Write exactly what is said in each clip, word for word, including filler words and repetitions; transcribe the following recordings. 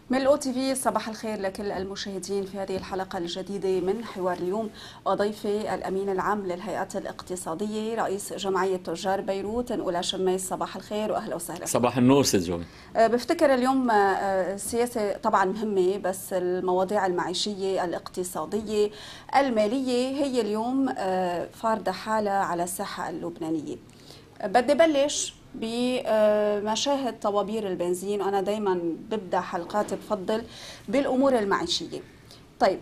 من الأو تي في صباح الخير لكل المشاهدين في هذه الحلقة الجديدة من حوار اليوم. وضيفي الأمين العام للهيئات الاقتصادية رئيس جمعية تجار بيروت نقول شميس. صباح الخير وأهلا وسهلا. صباح النور ست جوي. بفتكر اليوم السياسة طبعا مهمة، بس المواضيع المعيشية الاقتصادية المالية هي اليوم فاردة حالة على الساحة اللبنانية. بدي بلش بمشاهد طوابير البنزين، وأنا دايما ببدأ حلقاتي بفضل بالأمور المعيشية. طيب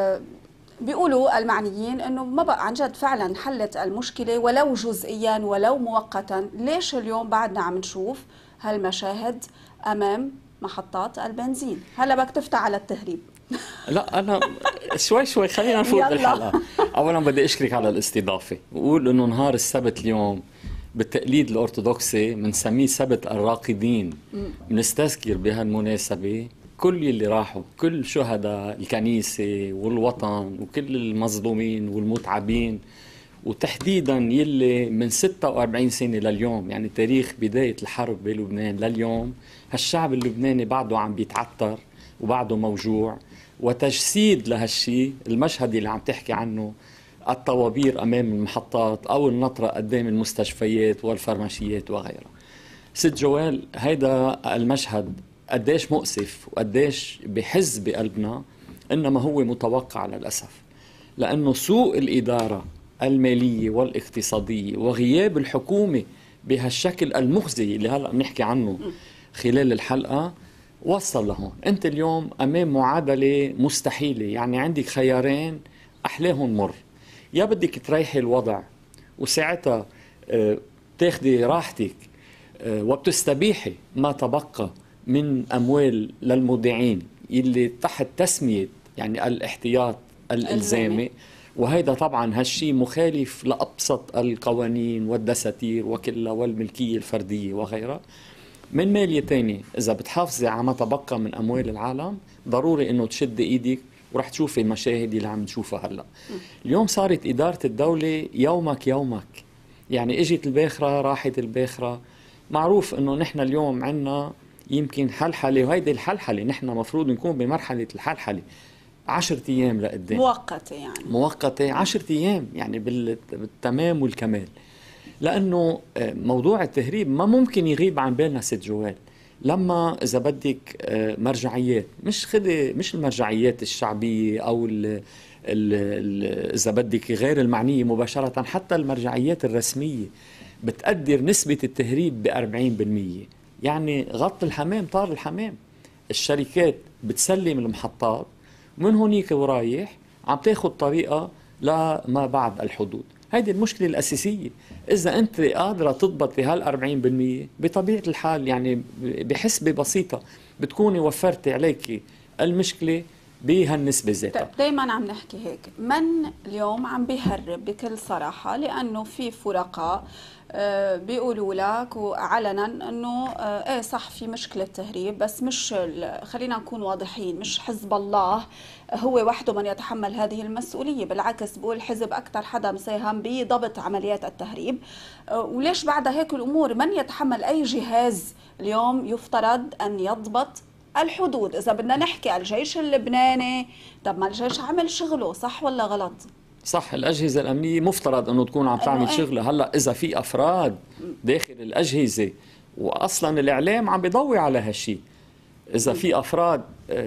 بيقولوا المعنيين أنه ما بقى عن جد فعلا حلت المشكلة ولو جزئيا ولو مؤقتا. ليش اليوم بعدنا عم نشوف هالمشاهد أمام محطات البنزين؟ هلا بدك تفتح على التهريب. لا أنا شوي شوي خلينا نفوت بالحلقة. أولا بدي أشكرك على الاستضافة وأقول أنه نهار السبت اليوم بالتقليد الأرثوذكسي بنسميه سبت الراقدين. بنستذكر بهالمناسبة كل اللي راحوا، كل شهداء الكنيسة والوطن وكل المظلومين والمتعبين، وتحديدا يلي من ستة وأربعين سنة لليوم، يعني تاريخ بداية الحرب بلبنان لليوم هالشعب اللبناني بعده عم بيتعتر وبعده موجوع. وتجسيد لهالشي المشهد اللي عم تحكي عنه، الطوابير أمام المحطات أو النطرة قدام المستشفيات والفرماشيات وغيرها. ست جوال، هيدا المشهد قديش مؤسف وقديش بحز بقلبنا، إنما هو متوقع للأسف، لأنه سوء الإدارة المالية والاقتصادية وغياب الحكومة بهالشكل المخزي اللي هلأ بنحكي عنه خلال الحلقة وصل لهون. أنت اليوم أمام معادلة مستحيلة، يعني عندك خيارين أحلاهم مر. يا بدك تريحي الوضع وساعتها تاخدي راحتك وبتستبيحي ما تبقى من أموال للمودعين اللي تحت تسمية يعني الاحتياط الإلزامي، وهذا طبعا هالشي مخالف لأبسط القوانين والدساتير وكلها والملكية الفردية وغيرها. من مالية تانية، إذا بتحافظي على ما تبقى من أموال العالم ضروري إنه تشد إيدك، ورح تشوفي المشاهد اللي عم نشوفها هلا. اليوم صارت إدارة الدولة يومك يومك، يعني اجت الباخرة راحت الباخرة. معروف إنه نحن اليوم عنا يمكن حلحلة، وهيدي الحلحلة نحن مفروض نكون بمرحلة الحلحلة عشرة أيام لقدام، مؤقتة يعني مؤقتة عشرة أيام يعني بالتمام والكمال. لأنه موضوع التهريب ما ممكن يغيب عن بالنا ست جوال. لما إذا بدك مرجعيات، مش خدي مش المرجعيات الشعبية أو ال ال ال إذا بدك غير المعنية مباشرة، حتى المرجعيات الرسمية بتقدر نسبة التهريب بأربعين بالمية. يعني غط الحمام طار الحمام. الشركات بتسلم المحطات من هونيك ورايح عم تاخد طريقة لما بعد الحدود. هيدي المشكلة الأساسية. إذا أنت قادرة تضبطي هالأربعين بالمية بطبيعة الحال، يعني بحسبة بسيطة بتكوني وفرتي عليك المشكلة بهالنسبة ذاتها. دايما عم نحكي هيك. من اليوم عم بيهرب بكل صراحة؟ لأنه في فرقاء آه بيقولوا لك وعلنا انه آه ايه صح في مشكلة تهريب، بس مش خلينا نكون واضحين، مش حزب الله هو وحده من يتحمل هذه المسؤولية. بالعكس بقول الحزب أكثر حدا مساهم بضبط عمليات التهريب. آه وليش بعد هيك الأمور من يتحمل؟ أي جهاز اليوم يفترض أن يضبط الحدود؟ إذا بدنا نحكي الجيش اللبناني، طب ما الجيش عمل شغله، صح ولا غلط؟ صح، الأجهزة الأمنية مفترض أنه تكون عم تعمل شغلها. هلأ إذا في أفراد داخل الأجهزة، وأصلا الإعلام عم بيضوي على هالشي، إذا في أفراد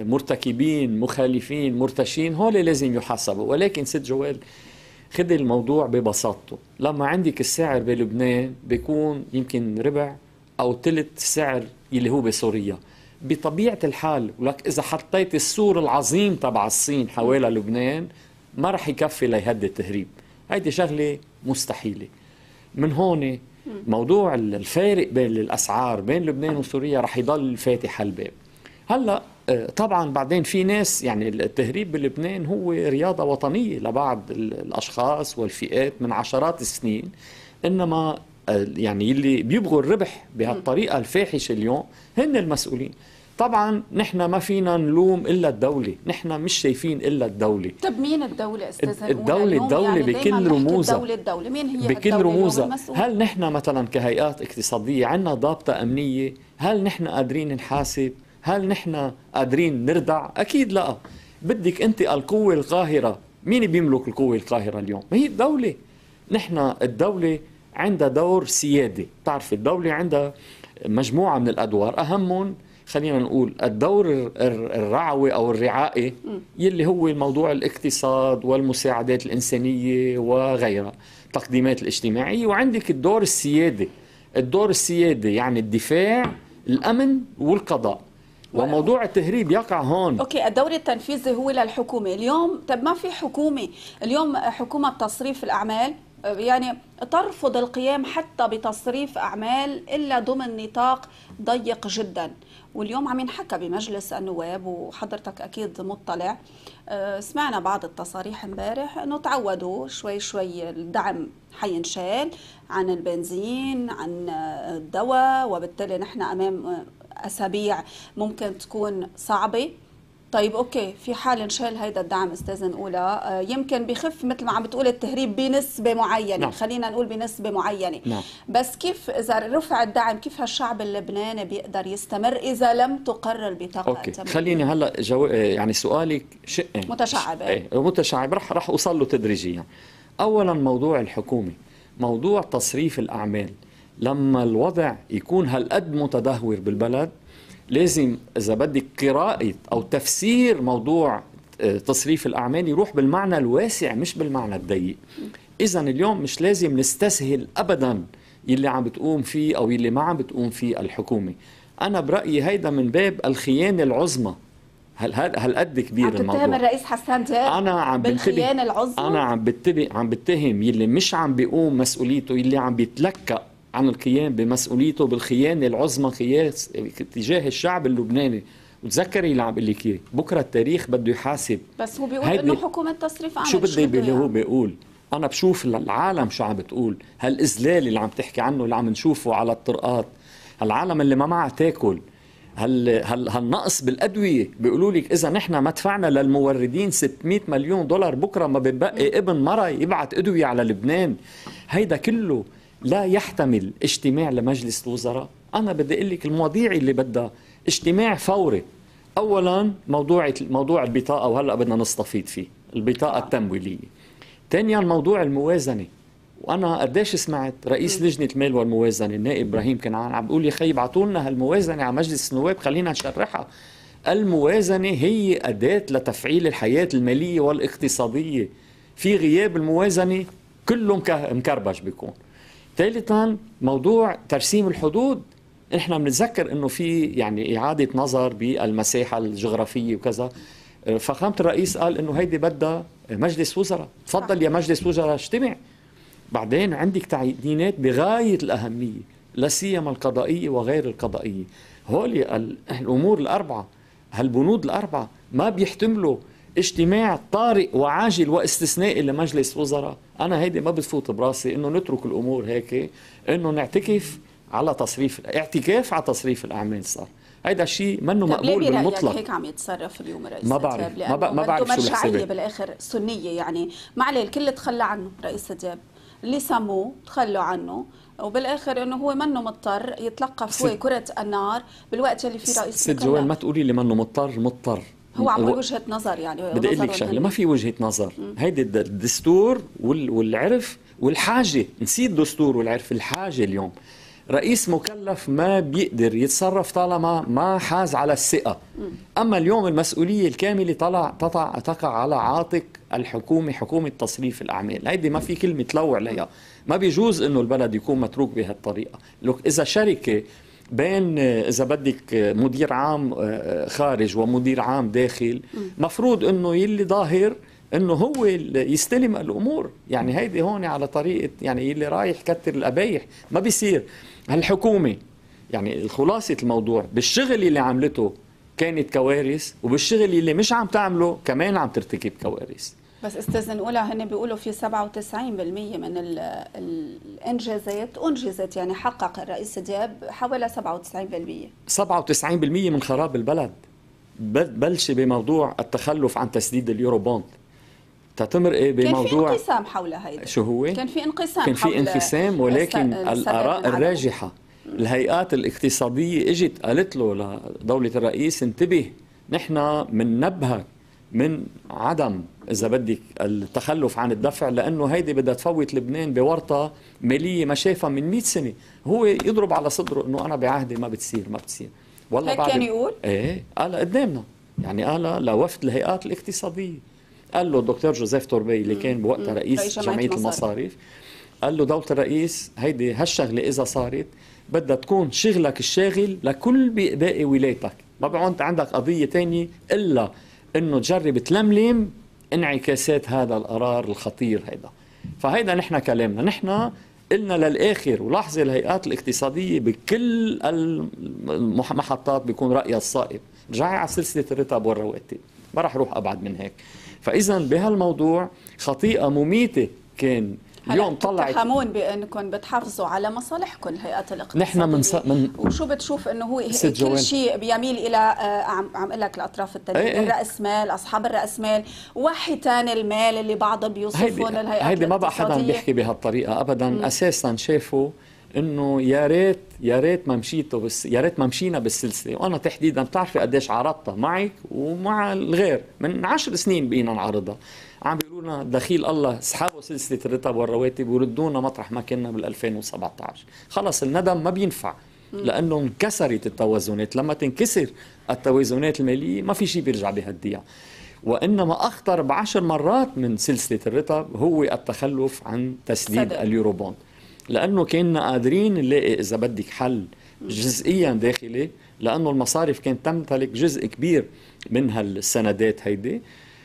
مرتكبين مخالفين مرتشين هول لازم يحاسبوا. ولكن ست جوال، خذي الموضوع ببساطته. لما عندك السعر بلبنان بيكون يمكن ربع أو ثلث السعر اللي هو بسوريا، بطبيعة الحال ولك إذا حطيت السور العظيم تبع الصين حوالي لبنان ما رح يكفي ليهدي التهريب. هيدي شغلة مستحيلة. من هون موضوع الفارق بين الأسعار بين لبنان وسوريا رح يضل فاتح الباب. هلأ طبعا بعدين في ناس، يعني التهريب بلبنان هو رياضة وطنية لبعض الأشخاص والفئات من عشرات السنين، إنما يعني اللي بيبغوا الربح بهالطريقة الفاحشة اليوم هن المسؤولين. طبعا نحن ما فينا نلوم إلا الدولة، نحن مش شايفين إلا الدولة. طب مين الدولة أستاذ؟ الدولة الدولة يعني بكل رموزها. الدولة الدولة مين هي؟ بكل رموزها. هل نحن مثلا كهيئات اقتصادية عندنا ضابطة أمنية؟ هل نحن قادرين نحاسب هل نحن قادرين نردع؟ أكيد لا. بدك أنت القوة القاهرة. مين بيملك القوة القاهرة اليوم؟ ما هي الدولة. نحن الدولة عندها دور سيادي. تعرف الدولة عندها مجموعة من الأدوار، أهمهم خلينا نقول الدور الرعوي أو الرعائي يلي هو موضوع الاقتصاد والمساعدات الإنسانية وغيرها، التقديمات الاجتماعية. وعندك الدور السيادي. الدور السيادي يعني الدفاع، الأمن والقضاء. وموضوع التهريب يقع هون. اوكي، الدور التنفيذي هو للحكومة اليوم. طب ما في حكومة اليوم، حكومة تصريف الأعمال يعني ترفض القيام حتى بتصريف أعمال إلا ضمن نطاق ضيق جدا. واليوم عم ينحكى بمجلس النواب وحضرتك أكيد مطلع، سمعنا بعض التصاريح امبارح أنه تعودوا شوي شوي الدعم حينشال عن البنزين، عن الدواء، وبالتالي نحن أمام أسابيع ممكن تكون صعبة. طيب اوكي، في حال انشال هيدا الدعم استاذ نقولها يمكن بخف مثل ما عم بتقول التهريب بنسبه معينه. نعم. خلينا نقول بنسبه معينه. نعم. بس كيف اذا رفع الدعم كيف هالشعب اللبناني بيقدر يستمر اذا لم تقرر البطاقه اوكي التمويل؟ خليني هلا جو... يعني سؤالك شقين متشعب. ايه متشعب، رح رح اوصل له تدريجيا. اولا موضوع الحكومه، موضوع تصريف الاعمال. لما الوضع يكون هالقد متدهور بالبلد لازم إذا بدك قراءة أو تفسير موضوع تصريف الأعمال يروح بالمعنى الواسع مش بالمعنى الضيق. إذا اليوم مش لازم نستسهل أبدا يلي عم بتقوم فيه أو يلي ما عم بتقوم فيه الحكومة. أنا برأيي هيدا من باب الخيانة العظمى. هل هل قد كبير عم الموضوع. عم تتهم الرئيس حسان دياب أنا عم بالخيانة العظمى. أنا عم بتبي عم بتهم يلي مش عم بيقوم مسؤوليته، يلي عم بيتلكأ عن القيام بمسؤوليته بالخيانة العظمى قياس تجاه الشعب اللبناني. وتذكري اللي عم بقول لك اياه، بكره التاريخ بده يحاسب. بس هو بيقول انه حكومة تصريف اعمال. شو بدي اللي هو بيقول؟ انا بشوف العالم شو عم بتقول. هالاذلال اللي عم تحكي عنه اللي عم نشوفه على الطرقات، العالم اللي ما معها تاكل، هال هال هالنقص بالادويه. بيقولوا لك اذا نحن ما دفعنا للموردين ستمئة مليون دولار بكره ما بيبقي ابن مره يبعت ادويه على لبنان. هيدا كله لا يحتمل اجتماع لمجلس الوزراء. أنا بدي أقول لك المواضيع اللي بدها اجتماع فوري. أولاً موضوع موضوع البطاقة، وهلأ بدنا نستفيد فيه، البطاقة التمويلية. ثانياً موضوع الموازنة. وأنا قديش سمعت رئيس لجنة المال والموازنة النائب إبراهيم كنعان عم بيقول يا خي ابعتوا لنا هالموازنة على مجلس النواب خلينا نشرحها. الموازنة هي أداة لتفعيل الحياة المالية والاقتصادية. في غياب الموازنة كله مكربش بيكون. ثالثا موضوع ترسيم الحدود. احنا بنتذكر انه في يعني اعاده نظر بالمساحه الجغرافيه وكذا. فخامه الرئيس قال انه هيدي بدها مجلس وزراء. تفضل يا مجلس وزراء اجتمع. بعدين عندك تعيينات بغايه الاهميه لا سيما القضائيه وغير القضائيه. هولي الامور الاربعه، هالبنود الاربعه ما بيحتملوا اجتماع طارئ وعاجل واستثنائي لمجلس وزراء. أنا هيدي ما بتفوت براسي إنه نترك الأمور هيك، إنه نعتكف على تصريف اعتكاف على تصريف الأعمال. صار هيدا الشيء منه مقبول بالمطلق. هيك عم يتصرف اليوم الرئيس؟ ما بعرف ما, ب... ما بعرف شو الحسابات بالآخر سنية يعني. ما عليه الكل تخلى عنه رئيس دياب، اللي سموه تخلوا عنه، وبالاخر انه هو منه مضطر يتلقف هو كرة النار بالوقت اللي فيه رئيس. ست جوال ما تقولي لي منه مضطر. مضطر هو عم يقول وجهة نظر يعني. بدي اقول لك شغله، ما في وجهة نظر. هيدي الدستور والعرف والحاجة. نسيت الدستور والعرف، الحاجة. اليوم رئيس مكلف ما بيقدر يتصرف طالما ما حاز على الثقة. أما اليوم المسؤولية الكاملة طلع تقع تقع على عاتق الحكومة، حكومة تصريف الأعمال. هيدي ما في كلمة تلوع عليها. ما بيجوز إنه البلد يكون متروك بهالطريقة. لو إذا شركة بين إذا بدك مدير عام خارج ومدير عام داخل، مفروض إنه يلي ظاهر إنه هو يستلم الأمور. يعني هيدي هون على طريقة يعني يلي رايح كتر القبايح ما بيصير. هالحكومة يعني خلاصة الموضوع بالشغل اللي عملته كانت كوارث، وبالشغل اللي مش عم تعمله كمان عم ترتكب كوارث. بس استاذ نقولها هن بيقولوا في سبعة وتسعين بالمئة من الانجازات انجزت، يعني حقق الرئيس دياب حوالي سبعة وتسعين بالمئة. سبعة وتسعين بالمئة من خراب البلد. بلش بموضوع التخلف عن تسديد اليورو بوند. تتمر ايه بموضوع كان في انقسام حول هيدا. شو هو؟ كان في انقسام كان في انقسام ولكن الآراء الراجحة الهيئات الاقتصادية اجت قالت له لدولة الرئيس انتبه، نحن مننبهك من عدم إذا بدك التخلف عن الدفع، لأنه هيدي بدها تفوت لبنان بورطة مالية ما شافها من مئة سنة. هو يضرب على صدره إنه أنا بعهدي ما بتصير ما بتصير. والله هيك كان يقول؟ إيه قال قدامنا، يعني قال لوفد الهيئات الاقتصادية، قال له الدكتور جوزيف توربي اللي كان بوقتها رئيس جمعية المصاريف، قال له دولة الرئيس هيدي هالشغلة إذا صارت بدها تكون شغلك الشاغل لكل باقي ولايتك، ما بعد عندك قضية تانية إلا إنه تجرب تلملم انعكاسات هذا القرار الخطير هيدا. فهيدا نحن كلامنا، نحن قلنا للآخر، ولاحظي الهيئات الاقتصادية بكل المحطات بيكون رأيها الصائب. رجعي على سلسلة الرتب والرواتب، ما راح روح أبعد من هيك. فإذا بهالموضوع خطيئة مميتة كان اليوم طلعت. تتحمون بانكم بتحافظوا على مصالحكم الهيئات الاقتصاديه. نحن من, س... من وشو بتشوف انه هو كل شيء بيميل الى عم عم اقول لك الاطراف الثانيه، ايه الراس مال، اصحاب الراس مال، وحيتان المال اللي بعضها بيوصفون الهيئات هيدي ما بقى حدا بيحكي بهالطريقه ابدا. م. اساسا شافوا انه يا ريت يا ريت ما مشيتوا بس يا ريت ما مشينا بالسلسله، وانا تحديدا بتعرفي قديش عرضتها معك ومع الغير من عشر سنين بقينا نعرضها. عم بيقولوا لنا دخيل الله اسحبوا سلسله الرتب والرواتب وردونا مطرح ما كنا بال ألفين وسبعة عشر. خلص الندم ما بينفع لانه انكسرت التوازنات. لما تنكسر التوازنات الماليه ما في شيء بيرجع بهالديع. وانما اخطر بعشر مرات من سلسله الرتب هو التخلف عن تسديد صدق. اليوروبوند، لانه كنا قادرين نلاقي اذا بدك حل جزئيا داخلي، لانه المصارف كانت تمتلك جزء كبير من هالسندات هيدي.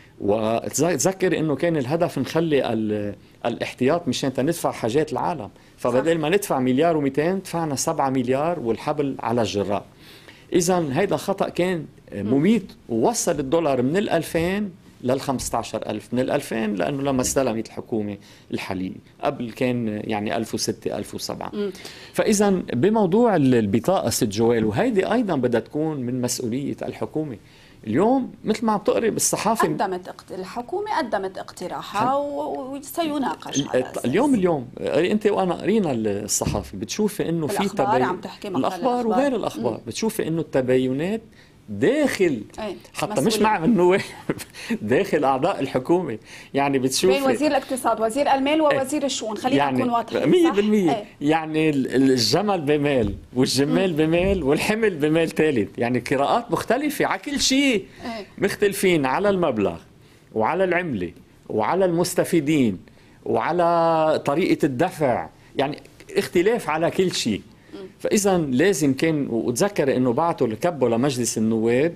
وتذكر انه كان الهدف نخلي الاحتياط مشان ندفع حاجات العالم، فبدل ما ندفع مليار ومئتين دفعنا سبعة مليار والحبل على الجراء. اذا هيدا خطأ كان مميت، ووصل الدولار من الألفين لل خمسة عشر ألف، من الألفين لأنه لما استلمت الحكومة الحالية، قبل كان يعني ألف وستة ألف وسبعة. فإذا بموضوع البطاقة ست جوال، وهيدي أيضا بدها تكون من مسؤولية الحكومة. اليوم مثل ما عم تقري بالصحافة قدمت الحكومة قدمت اقتراحها وسيناقش على أساس. اليوم اليوم أنت وأنا قرينا الصحافة بتشوفي إنه في تباين، عم تحكي الأخبار وغير الأخبار. مم. بتشوفي إنه التباينات داخل أي. حتى مسؤولية. مش مع النواب داخل أعضاء الحكومة، يعني بتشوفي بين وزير الاقتصاد وزير المال ووزير الشؤون، خلينا يعني نكون واضحين مية بالمية. يعني الجمل بمال والجمال بمال والحمل بمال ثالث، يعني قراءات مختلفة على كل شيء. مختلفين على المبلغ وعلى العملة وعلى المستفيدين وعلى طريقة الدفع، يعني اختلاف على كل شيء. فإذا لازم كان، وتذكر أنه بعثوا لكبوا لمجلس النواب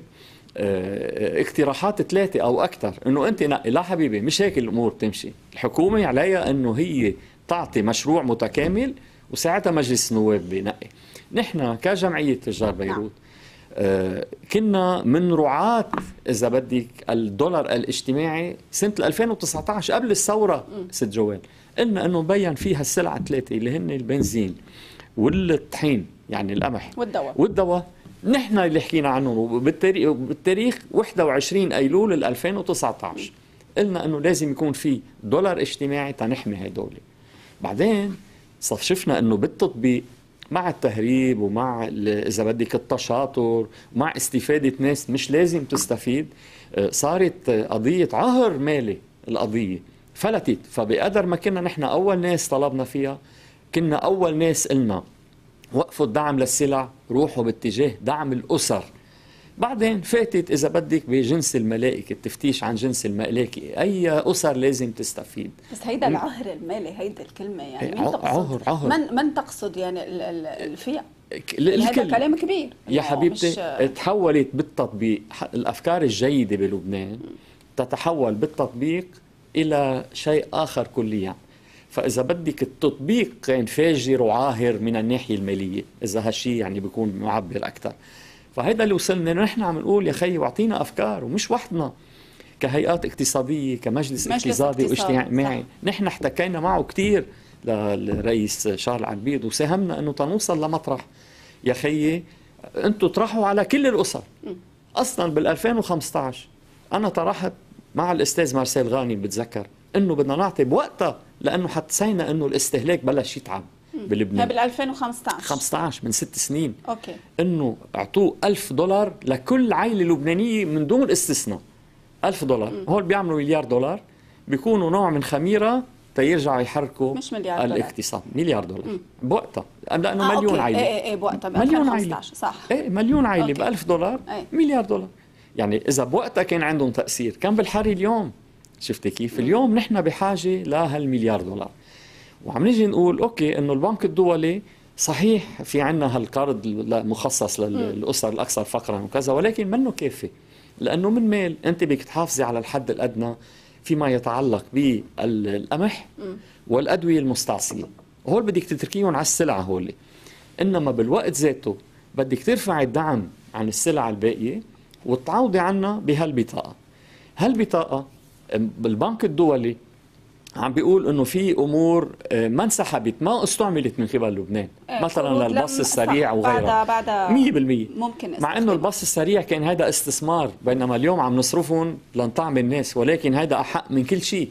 اه اقتراحات ثلاثة أو أكثر، أنه أنت نقي. لا حبيبي مش هيك الأمور تمشي. الحكومة عليها أنه هي تعطي مشروع متكامل وساعتها مجلس النواب بينقي. نحن كجمعية تجار بيروت اه كنا من رعاة إذا بدك الدولار الاجتماعي سنة ألفين وتسعة عشر قبل الثورة. ست جوال قلنا أنه مبين فيها السلعة ثلاثة اللي هن البنزين والطحين يعني القمح والدواء والدواء نحن اللي حكينا عنه بالتاريخ, بالتاريخ واحد وعشرين أيلول ألفين وتسعة عشر. قلنا أنه لازم يكون في دولار اجتماعي تنحمي هدول. بعدين صف شفنا أنه بالتطبيق مع التهريب ومع إذا بدك التشاطر ومع استفادة ناس مش لازم تستفيد، صارت قضية عهر مالي. القضية فلتت. فبقدر ما كنا نحن أول ناس طلبنا فيها، كنا أول ناس قلنا وقفوا الدعم للسلع، روحوا باتجاه دعم الأسر. بعدين فاتت إذا بدك بجنس الملائكة، التفتيش عن جنس الملائكة، أي أسر لازم تستفيد. بس هيدا العهر المالي، هيدا الكلمة يعني من تقصد؟ عهر عهر من من تقصد يعني الفئة؟ هذا كلام كبير يا حبيبتي. مش... تحولت بالتطبيق الأفكار الجيدة بلبنان تتحول بالتطبيق إلى شيء آخر كليا. فإذا بدك التطبيق كان فاجر وعاهر من الناحية المالية، إذا هالشيء يعني بيكون معبر أكثر. فهذا اللي وصلنا نحن عم نقول يا خي واعطينا أفكار، ومش وحدنا كهيئات اقتصادية كمجلس اقتصادي واجتماعي. نحن احتكينا معه كتير للرئيس شارل عبيد وساهمنا أنه تنوصل لمطرح يا خيي أنتوا طرحوا على كل الأسر. أصلا بال ألفين وخمسة عشر أنا طرحت مع الأستاذ مارسيل غانم بتذكر أنه بدنا نعطي بوقتها، لأنه حسينا أنه الاستهلاك بلش يتعب. بلبنان بال ألفين وخمسة عشر خمسة عشر من ست سنين. اوكي. انه اعطوه ألف دولار لكل عائله لبنانيه من دون استثناء. ألف دولار، م. هول بيعملوا مليار دولار، بيكونوا نوع من خميره تيرجعوا يحركوا مش مليار الاقتصاد. مليار دولار بوقتها، لانه آه مليون أوكي. عائله. ايه ايه بوقتها مليون عائله صح. ايه مليون عائله ب ألف دولار، ايه. مليار دولار. يعني اذا بوقتها كان عندهم تاثير كان بالحري اليوم. شفتي كيف؟ م. اليوم نحن بحاجه لهالمليار دولار، وعم نيجي نقول اوكي انه البنك الدولي صحيح في عنا هالقرض مخصص للاسر الاكثر فقرا وكذا، ولكن منه كافي، لانه من مال انت بدك تحافظي على الحد الادنى فيما يتعلق بالقمح والادويه المستعصيه، هول بدك تتركيهم على السلعه هول. انما بالوقت ذاته بدك ترفعي الدعم عن السلع الباقيه وتعوضي عنها بهالبطاقه. هالبطاقه بالبنك الدولي عم بيقول انه في امور ما انسحبت، ما استعملت من قبل لبنان، إيه مثلا للباص السريع وغيرها بعد مية بالمية ممكن، مع انه الباص السريع كان هذا استثمار، بينما اليوم عم نصرفهم لنطعم الناس، ولكن هذا احق من كل شيء.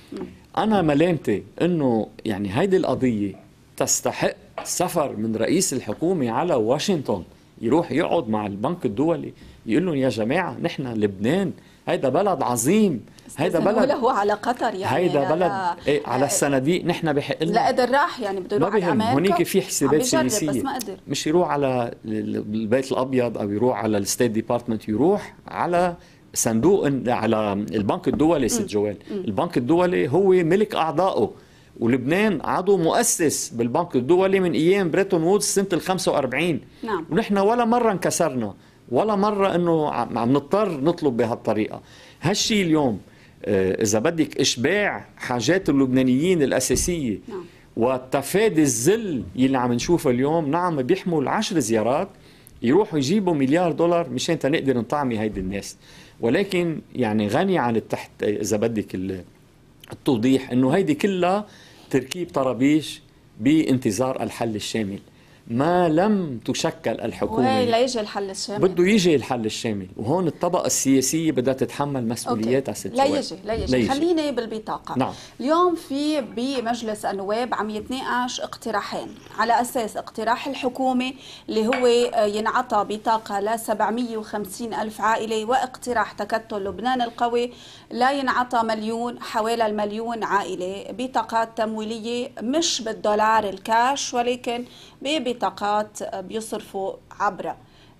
انا ملامتي انه يعني هيدي القضيه تستحق سفر من رئيس الحكومه على واشنطن، يروح يقعد مع البنك الدولي يقول لهم يا جماعه نحن لبنان هيدا بلد عظيم، هيدا بلد هو على قطر يعني هيدا بلد ايه على الصناديق نحن بحق لنا. لا قدر راح يعني بده يروح على امريكا، هونيك في حسابات سياسيه بس ما قدر، مش يروح على البيت الابيض او يروح على الستيت ديبارتمنت، يروح على صندوق على البنك الدولي. ست جوال البنك الدولي هو ملك اعضائه، ولبنان عضو مؤسس بالبنك الدولي من ايام بريتون وودز سنه ال خمسة وأربعين. نعم. ونحن ولا مره انكسرنا، ولا مره انه عم نضطر نطلب بهالطريقه. هالشيء اليوم اذا بدك اشباع حاجات اللبنانيين الاساسيه، نعم. وتفادي الذل يلي عم نشوفه اليوم، نعم بيحمل عشر زيارات يروحوا يجيبوا مليار دولار مشان تنقدر نطعمي هيدي الناس. ولكن يعني غني عن التحت اذا بدك التوضيح انه هيدي كلها تركيب طرابيش بانتظار الحل الشامل. ما لم تشكل الحكومه وين ليجي الحل الشامل؟ بده يجي الحل الشامل، وهون الطبقه السياسيه بدها تتحمل مسؤولياتها. ست لا يجي لا يجي, يجي. خليني بالبطاقه. نعم. اليوم في بمجلس النواب عم يتناقش اقتراحين، على اساس اقتراح الحكومه اللي هو ينعطى بطاقه ل سبعمية وخمسين الف عائله، واقتراح تكتل لبنان القوي لا ينعطى مليون حوالي المليون عائله بطاقات تمويليه مش بالدولار الكاش، ولكن ببطاقات بيصرفوا عبرها.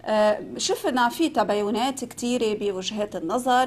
شفنا في تباينات كثيرة بوجهات النظر.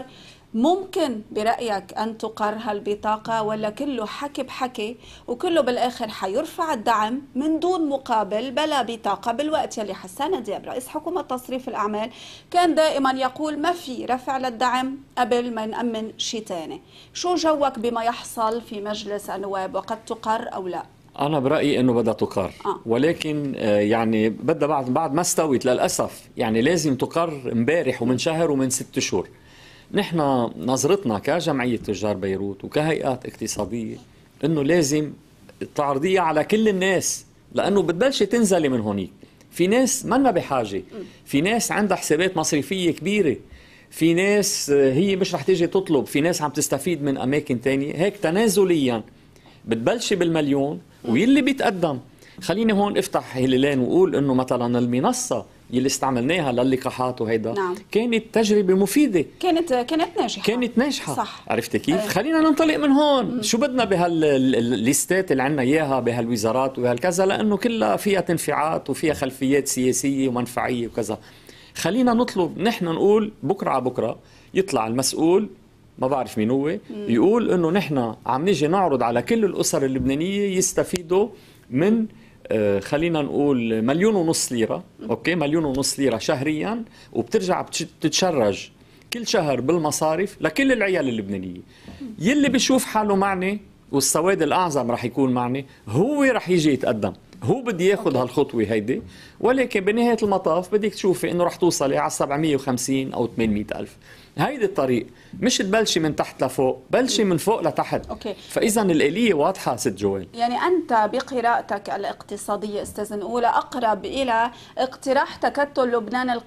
ممكن برأيك أن تقر هالبطاقة، ولا كله حكي بحكي وكله بالآخر حيرفع الدعم من دون مقابل بلا بطاقة؟ بالوقت يلي حسان دياب رئيس حكومة تصريف الأعمال كان دائما يقول ما في رفع للدعم قبل ما نأمن شيء تاني. شو جوك بما يحصل في مجلس النواب، وقد تقر أو لا؟ أنا برأيي إنه بدها تقر، آه. ولكن يعني بدها بعد بعد ما استوت للأسف، يعني لازم تقر امبارح ومن شهر ومن ست شهور. نحن نظرتنا كجمعية تجار بيروت وكهيئات اقتصادية إنه لازم تعرضيها على كل الناس، لأنه بتبلش تنزلي من هونيك. في ناس منا بحاجة، في ناس عندها حسابات مصرفية كبيرة، في ناس هي مش رح تيجي تطلب، في ناس عم تستفيد من أماكن تانية. هيك تنازليا بتبلشي بالمليون ويلي بيتقدم. خليني هون افتح هلالين وقول انه مثلا المنصه اللي استعملناها للقاحات وهيدا، نعم. كانت تجربه مفيده، كانت كانت ناجحه كانت ناجحه صح. عرفتي كيف؟ أه. خلينا ننطلق من هون. م. شو بدنا بهالليستات اللي عندنا اياها بهالوزارات وهالكذا، لانه كلها فيها تنفيعات وفيها خلفيات سياسيه ومنفعيه وكذا. خلينا نطلب نحن نقول بكره على بكره يطلع المسؤول، ما بعرف مين هو، يقول انه نحن عم نيجي نعرض على كل الاسر اللبنانيه يستفيدوا من آه خلينا نقول مليون ونص ليره، اوكي، مليون ونص ليره شهريا، وبترجع بتتشرج كل شهر بالمصارف لكل العيال اللبنانيه. يلي بيشوف حاله معني والسواد الاعظم رح يكون معني، هو رح يجي يتقدم، هو بده ياخذ هالخطوه هيدي. ولكن بنهايه المطاف بدك تشوفي انه رح توصلي على سبعمية وخمسين او ثمانمية الف. هيدي الطريق، مش تبلشي من تحت لفوق، بلشي من فوق لتحت. أوكي. فاذا الآلية واضحه ست جوال. يعني انت بقراءتك الاقتصاديه استاذ نقول اقرب الى اقتراح تكتل لبنان القوي،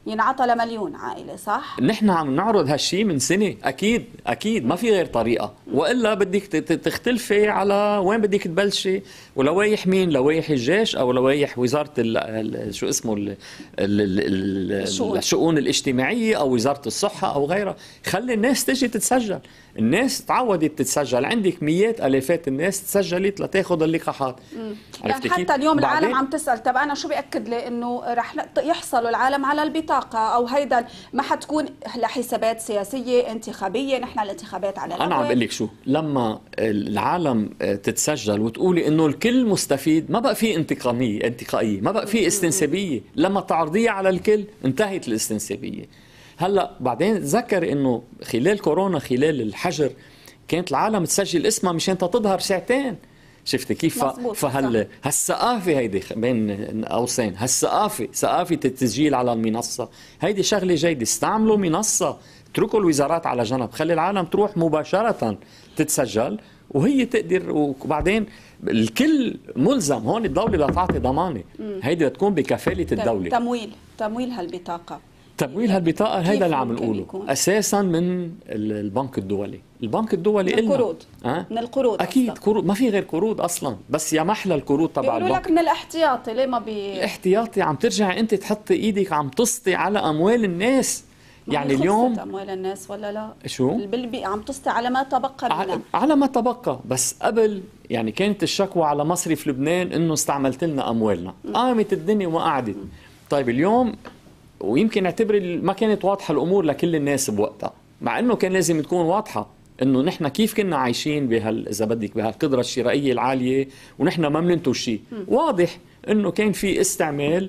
ينعطى لمليون عائله، صح؟ نحن عم نعرض هالشيء من سنه، اكيد اكيد ما في غير طريقه، والا بدك تختلفي على وين بدك تبلشي، ولوائح مين؟ لوائح الجيش او لوائح وزاره ال شو اسمه ال ال الشؤون. الشؤون الاجتماعيه او وزاره الصحه او غيرها. خلي الناس تجي تتسجل، الناس تعودت تتسجل، عندك مئات الافات الناس تسجلت لتاخذ اللقاحات. يعني حتى اليوم العالم عم تسال طب انا شو بياكد لي انه رح يحصلوا العالم على البطاقه او هيدا ما حتكون لحسابات سياسيه انتخابيه، نحن الانتخابات على الأبواب. انا عم بقول لك شو، لما العالم تتسجل وتقولي انه الكل مستفيد، ما بقى في انتقاميه انتقائيه، ما بقى في استنسابيه، لما تعرضيها على الكل انتهت الاستنسابيه. هلا بعدين تذكر انه خلال كورونا، خلال الحجر، كانت العالم تسجل اسمها مشان تظهر ساعتين. شفتي كيف؟ فهل هالثقافه هيدي بين قوسين، هالثقافه ثقافه التسجيل على المنصه، هيدي شغله جيده. استعملوا منصه، اتركوا الوزارات على جنب، خلي العالم تروح مباشره تتسجل وهي تقدر. وبعدين الكل ملزم، هون الدوله لا تعطي ضمانه، هيدي بتكون بكفاله الدوله. تمويل تمويل هالبطاقه، تمويل هالبطاقه هيدا اللي عم نقوله اساسا من البنك الدولي. البنك الدولي من القروض أه؟ من القروض اكيد أصلاً. قروض، ما في غير قروض اصلا، بس يا محلى القروض تبع البنك. بيقولوا لك من الاحتياطي، ليه ما بي الاحتياطي عم ترجع انت تحطي ايدك عم تسطي على اموال الناس. يعني اليوم اموال الناس ولا لا؟ شو؟ بالبي عم تسطي على ما تبقى منها. على ما تبقى، بس قبل يعني كانت الشكوى على مصرف لبنان انه استعملت لنا اموالنا، قامت الدنيا وما قعدت. طيب اليوم ويمكن اعتبر ما كانت واضحه الامور لكل الناس بوقتها، مع انه كان لازم تكون واضحه انه نحن كيف كنا عايشين بهال اذا بدك بهالقدره الشرائيه العاليه ونحن ما بننتج شيء. واضح انه كان في استعمال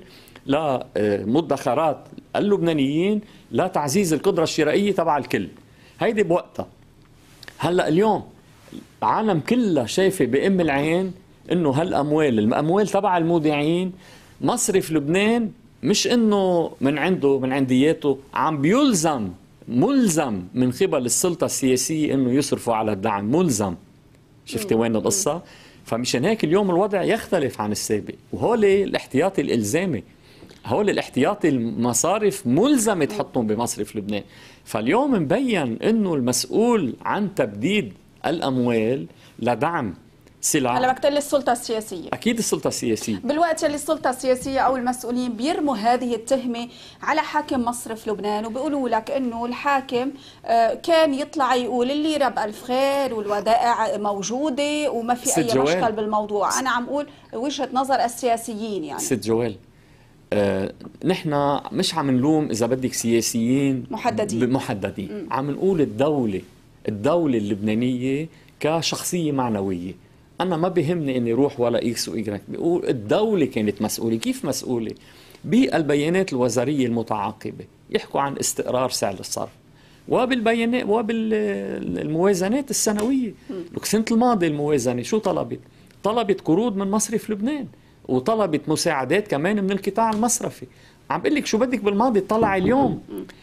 لمدخرات اللبنانيين لتعزيز القدره الشرائيه تبع الكل، هيدي بوقتها. هلا اليوم العالم كلها شايفه بام العين انه هالاموال الاموال تبع المودعين، مصرف لبنان مش انه من عنده من عندياته، عم بيلزم ملزم من قبل السلطه السياسيه انه يصرفوا على الدعم، ملزم. شفتي وين القصه؟ فمشان هيك اليوم الوضع يختلف عن السابق، وهول الاحتياطي الالزامي، هول الاحتياطي المصارف ملزمه تحطهم بمصرف لبنان. فاليوم مبين انه المسؤول عن تبديد الاموال لدعم سلع. هلا بدك تقول لي السلطه السياسيه. اكيد السلطه السياسيه. بالوقت اللي السلطه السياسيه او المسؤولين بيرموا هذه التهمه على حاكم مصرف لبنان وبيقولوا لك انه الحاكم كان يطلع يقول الليره بألف خير والودائع موجوده وما في اي مشكل بالموضوع، انا عم اقول وجهه نظر السياسيين. يعني ست جوال، آه، نحن مش عم نلوم اذا بدك سياسيين محددين محددين، عم نقول الدوله الدوله اللبنانيه كشخصيه معنويه. انا ما بيهمني اني روح ولا اكس وايجريك، بقول الدوله كانت مسؤوله. كيف مسؤوله؟ بالبيانات الوزاريه المتعاقبه يحكوا عن استقرار سعر الصرف، وبالبيانات وبالموازنات السنويه. السنه الماضيه الموازنه شو طلبت؟ طلبت قروض من مصرف لبنان، وطلبت مساعدات كمان من القطاع المصرفي. عم بقول لك شو بدك بالماضي طلع اليوم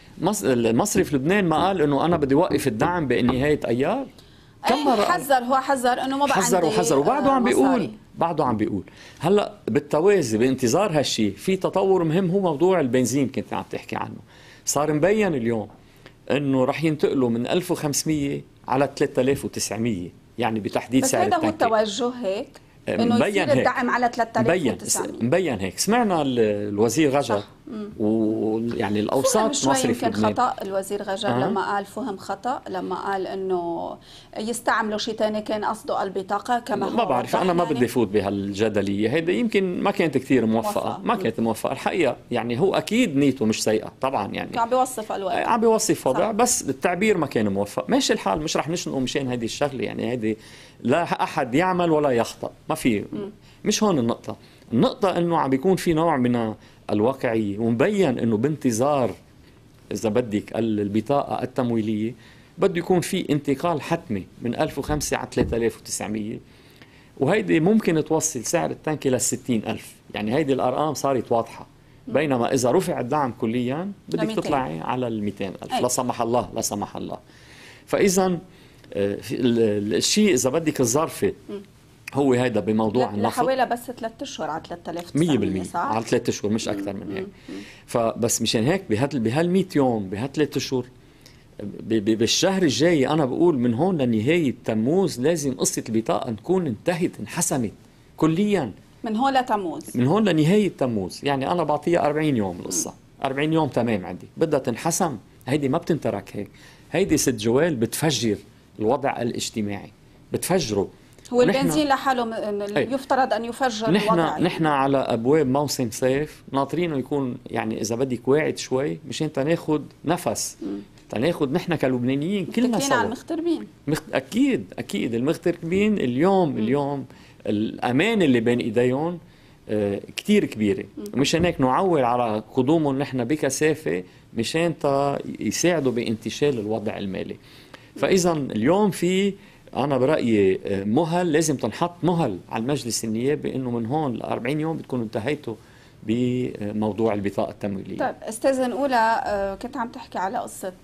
مصرف لبنان ما قال انه انا بدي وقف الدعم بنهايه ايار؟ كم مرة حذر، هو حذر انه ما بقى عندي حذر وحذر وبعده عم بيقول بعده عم بيقول هلا بالتوازي بانتظار هالشيء في تطور مهم، هو موضوع البنزين كنت عم تحكي عنه. صار مبين اليوم انه رح ينتقلوا من ألف وخمسمية على ثلاثة آلاف وتسعمية، يعني بتحديد سعر التنكي. بس هذا هو التوجه هيك انه يصير الدعم على ثلاثة آلاف وتسعمية. مبين هيك. سمعنا الوزير غجر ويعني الاوساط مصرف يمكن خطا الوزير غجر أه؟ لما قال فهم خطا لما قال انه يستعملوا شيء ثاني، كان قصده البطاقه كما هو. ما بعرف، انا ما بدي فوت بهالجدليه هيدا، يمكن ما كانت كثير موفقه، ما كانت موفقه الحقيقه. يعني هو اكيد نيته مش سيئه طبعا، يعني عم بيوصف الوضع عم بيوصف وضع، بس التعبير ما كان موفق. ماشي الحال، مش رح نشنقه مشان هذه الشغله، يعني هيدي لا احد يعمل ولا يخطأ، ما في. مش هون النقطه. النقطه انه عم بيكون في نوع من الواقعيه، ومبين انه بانتظار اذا بدك البطاقه التمويليه بده يكون في انتقال حتمي من ألف وخمسة على ثلاثة آلاف وتسعمية، وهيدي ممكن توصل سعر التنكي لل ستين ألف. يعني هيدي الارقام صارت واضحه. بينما اذا رفع الدعم كليا بدك تطلعي على ال مئتين ألف، لا سمح الله لا سمح الله. فاذا الشيء اذا بدك الظرفه هو هيدا بموضوع النفط حوالي بس ثلاث اشهر على ثلاثة آلاف مية بالمية وتسعمية صح؟ على ثلاث اشهر مش اكثر من هيك. فبس مشان هيك بهال مية يوم بهالثلاث اشهر بالشهر الجاي انا بقول من هون لنهايه تموز لازم قصه البطاقه تكون انتهت انحسمت كليا. من هون لتموز، من هون لنهايه تموز، يعني انا بعطيها أربعين يوم القصه، أربعين يوم تمام عندي، بدها تنحسم. هيدي ما بتنترك هيك، هيدي ست جوال بتفجر الوضع الاجتماعي، بتفجره. هو البنزين لحاله يفترض ان يفجر نحن الوضع. نحن على ابواب موسم صيف ناطرينه يكون يعني اذا بدك واعد شوي مشان تناخذ نفس، تناخذ نحن كلبنانيين كلنا سوا على المغتربين. مخت... اكيد اكيد المغتربين اليوم م. اليوم الامان اللي بين ايديهم آه كثير كبيره، ومشان هيك نعول على قدومهم نحن بكثافه مشان تا يساعدوا بانتشال الوضع المالي. فاذا اليوم في انا برايي مهل لازم تنحط مهل على المجلس النيابي انه من هون ل أربعين يوم بتكونوا انتهيتوا بموضوع البطاقه التمويليه. طيب استاذه نقولة، كنت عم تحكي على قصه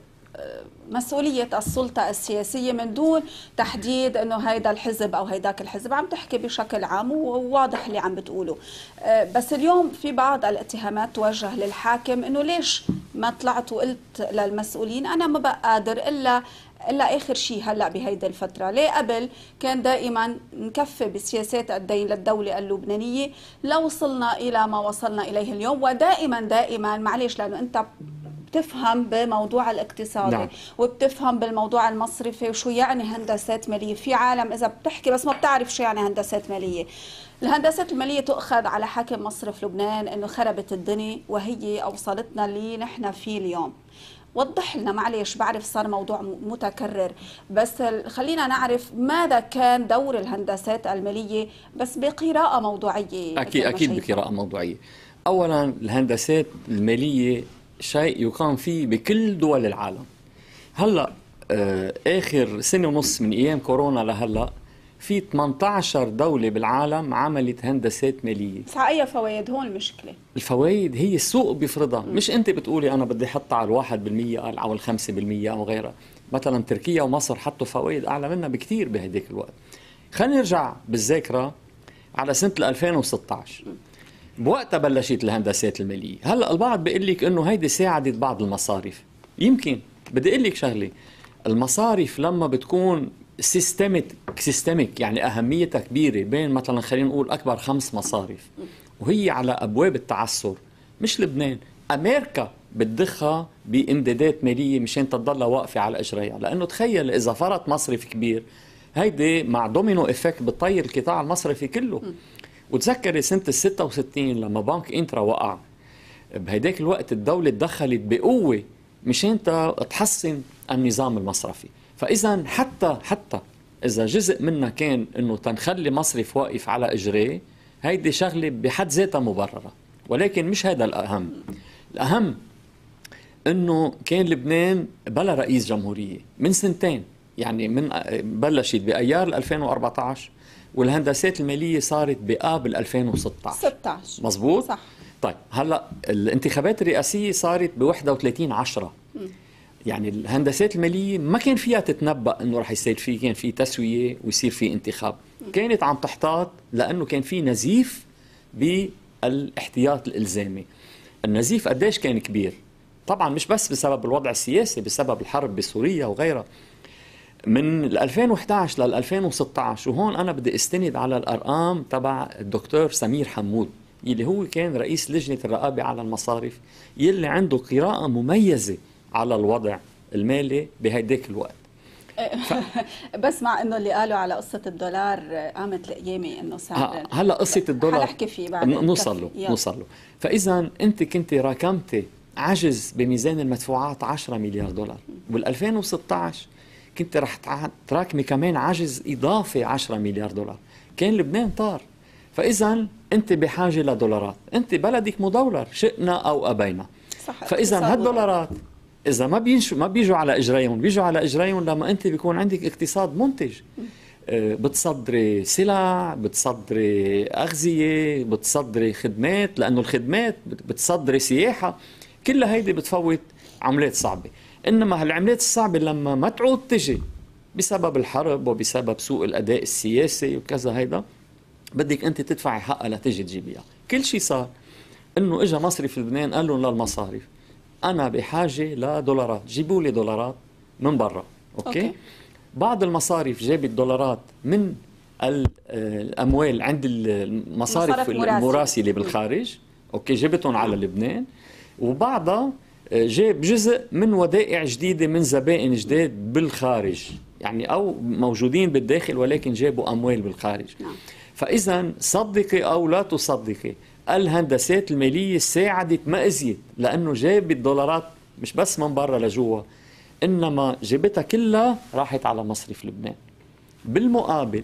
مسؤولية السلطة السياسية من دون تحديد انه هيدا الحزب او هيداك الحزب، عم تحكي بشكل عام وواضح اللي عم بتقوله. بس اليوم في بعض الاتهامات توجه للحاكم انه ليش ما طلعت وقلت للمسؤولين انا ما بقى قادر الا الا اخر شيء هلا بهيدي الفتره، ليه قبل كان دائما نكفي بسياسات الدين للدوله اللبنانيه لو وصلنا الى ما وصلنا اليه اليوم. ودائما دائما معلش لانه انت بتفهم بموضوع الاقتصادي نعم. وبتفهم بالموضوع المصرفي وشو يعني هندسات ماليه. في عالم اذا بتحكي بس ما بتعرف شو يعني هندسات ماليه. الهندسات الماليه تؤخذ على حاكم مصرف لبنان انه خربت الدنيا وهي اوصلتنا اللي نحن فيه اليوم. وضح لنا معلش، بعرف صار موضوع متكرر بس خلينا نعرف ماذا كان دور الهندسات الماليه بس بقراءه موضوعيه. اكيد اكيد بقراءه موضوعيه. اولا الهندسات الماليه شيء يقام فيه بكل دول العالم. هلا آه اخر سنه ونص من ايام كورونا لهلا في ثمانية عشر دوله بالعالم عملت هندسات ماليه. بس على اي فوائد هون المشكله؟ الفوائد هي السوق بيفرضها، مش انت بتقولي انا بدي احطها على الواحد بالمية او الخمسة بالمية او غيرها. مثلا تركيا ومصر حطوا فوائد اعلى منا بكثير بهديك الوقت. خلينا نرجع بالذاكره على سنه ألفين وستة عشر، بوقتها بلشت الهندسات الماليه. هلا البعض بيقول لك انه هيدي ساعدت بعض المصارف، يمكن. بدي اقول لك شغله، المصارف لما بتكون سيستميك سيستميك يعني اهميتها كبيره بين مثلا خلينا نقول اكبر خمس مصارف وهي على ابواب التعثر، مش لبنان، امريكا بتضخها بامدادات ماليه مشان تضلها واقفه على اجريها. لانه تخيل اذا فرط مصرف كبير هيدي مع دومينو افكت بتطير القطاع المصرفي كله. وتذكري سنه ال ستة وستين لما بنك انترا وقع، بهيداك الوقت الدوله تدخلت بقوه مشان تحسن النظام المصرفي. فاذا حتى حتى اذا جزء منها كان انه تنخلي مصرف واقف على اجريه، هيدي شغله بحد ذاتها مبرره، ولكن مش هذا الاهم. الاهم انه كان لبنان بلا رئيس جمهوريه من سنتين، يعني من بلشت بايار ألفين وأربعة عشر والهندسات الماليه صارت بآب ألفين وستة عشر. ستة عشر مزبوط؟ صح. طيب هلا الانتخابات الرئاسيه صارت ب واحد وثلاثين عشرة. يعني الهندسات الماليه ما كان فيها تتنبأ انه رح يصير في كان في تسويه ويصير في انتخاب، كانت عم تحتاط لانه كان في نزيف بالاحتياط الالزامي. النزيف قديش كان كبير؟ طبعا مش بس بسبب الوضع السياسي، بسبب الحرب بسوريا وغيرها. من ألفين وإحدى عشر لل ألفين وستة عشر، وهون انا بدي استند على الارقام تبع الدكتور سمير حمود اللي هو كان رئيس لجنه الرقابه على المصارف، يلي عنده قراءه مميزه على الوضع المالي بهيداك الوقت. ف... بس مع انه اللي قالوا على قصه الدولار قامت القيامه انه سعر هلا قصه الدولار حنحكي فيه بعد نوصل له نوصل له. فاذا انت كنت راكمتي عجز بميزان المدفوعات عشرة مليار دولار، وبال ألفين وستة عشر كنت رح تراكمي كمان عجز اضافي عشرة مليار دولار، كان لبنان طار. فاذا انت بحاجه لدولارات، انت بلدك مدولر شئنا او ابينا. صح. فاذا هالدولارات اذا ما بينشوا ما بيجوا على اجريهم، بيجوا على اجريهم لما انت بيكون عندك اقتصاد منتج، بتصدري سلع، بتصدري اغذيه، بتصدري خدمات، لانه الخدمات بتصدري سياحه، كلها هيدي بتفوت عملات صعبه. انما هالعملات الصعبه لما ما تعود تجي بسبب الحرب وبسبب سوء الاداء السياسي وكذا، هيدا بدك انت تدفعي حقها لتجي تجيبيها. كل شيء صار انه اجى مصري في لبنان قال لهم للمصارف انا بحاجه لدولارات، جيبوا لي دولارات من برا. أوكي؟, أوكي. بعض المصارف جابت دولارات من الاموال عند المصارف المراسله بالخارج، اوكي، جابتهم على لبنان، وبعضها جاب جزء من ودائع جديده من زبائن جداد بالخارج، يعني او موجودين بالداخل ولكن جابوا اموال بالخارج. نعم. فاذا صدقي او لا تصدقي الهندسات الماليه ساعدت ما ازيد، لانه جاب الدولارات مش بس من برا لجوا، انما جابتها كلها راحت على مصرف لبنان. بالمقابل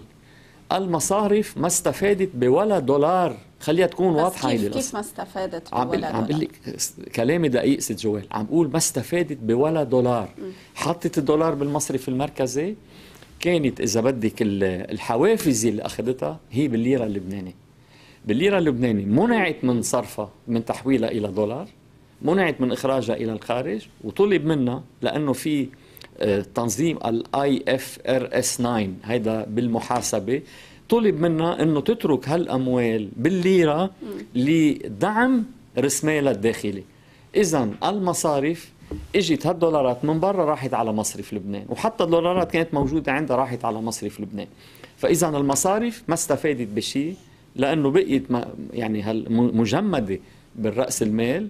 المصارف ما استفادت بولا دولار، خليها تكون واضحه. كيف كيف ما استفادت بولا عم دولار؟ عم بقول لك كلامي دقيق ست جوال، عم بقول ما استفادت بولا دولار. م. حطت الدولار بالمصرف المركزي، كانت اذا بدك الحوافز اللي اخذتها هي بالليره اللبنانيه. بالليره اللبنانيه منعت من صرفها، من تحويلها الى دولار، منعت من اخراجها الى الخارج، وطلب منها لانه في تنظيم الاي اف ار اس تسعة هيدا بالمحاسبه، طلب منها انه تترك هالاموال بالليره لدعم راس مالها الداخلي. اذا المصارف اجت هالدولارات من برا راحت على مصرف لبنان، وحتى الدولارات كانت موجوده عندها راحت على مصرف لبنان. فاذا المصارف ما استفادت بشيء، لانه بقيت يعني مجمده بالراس المال،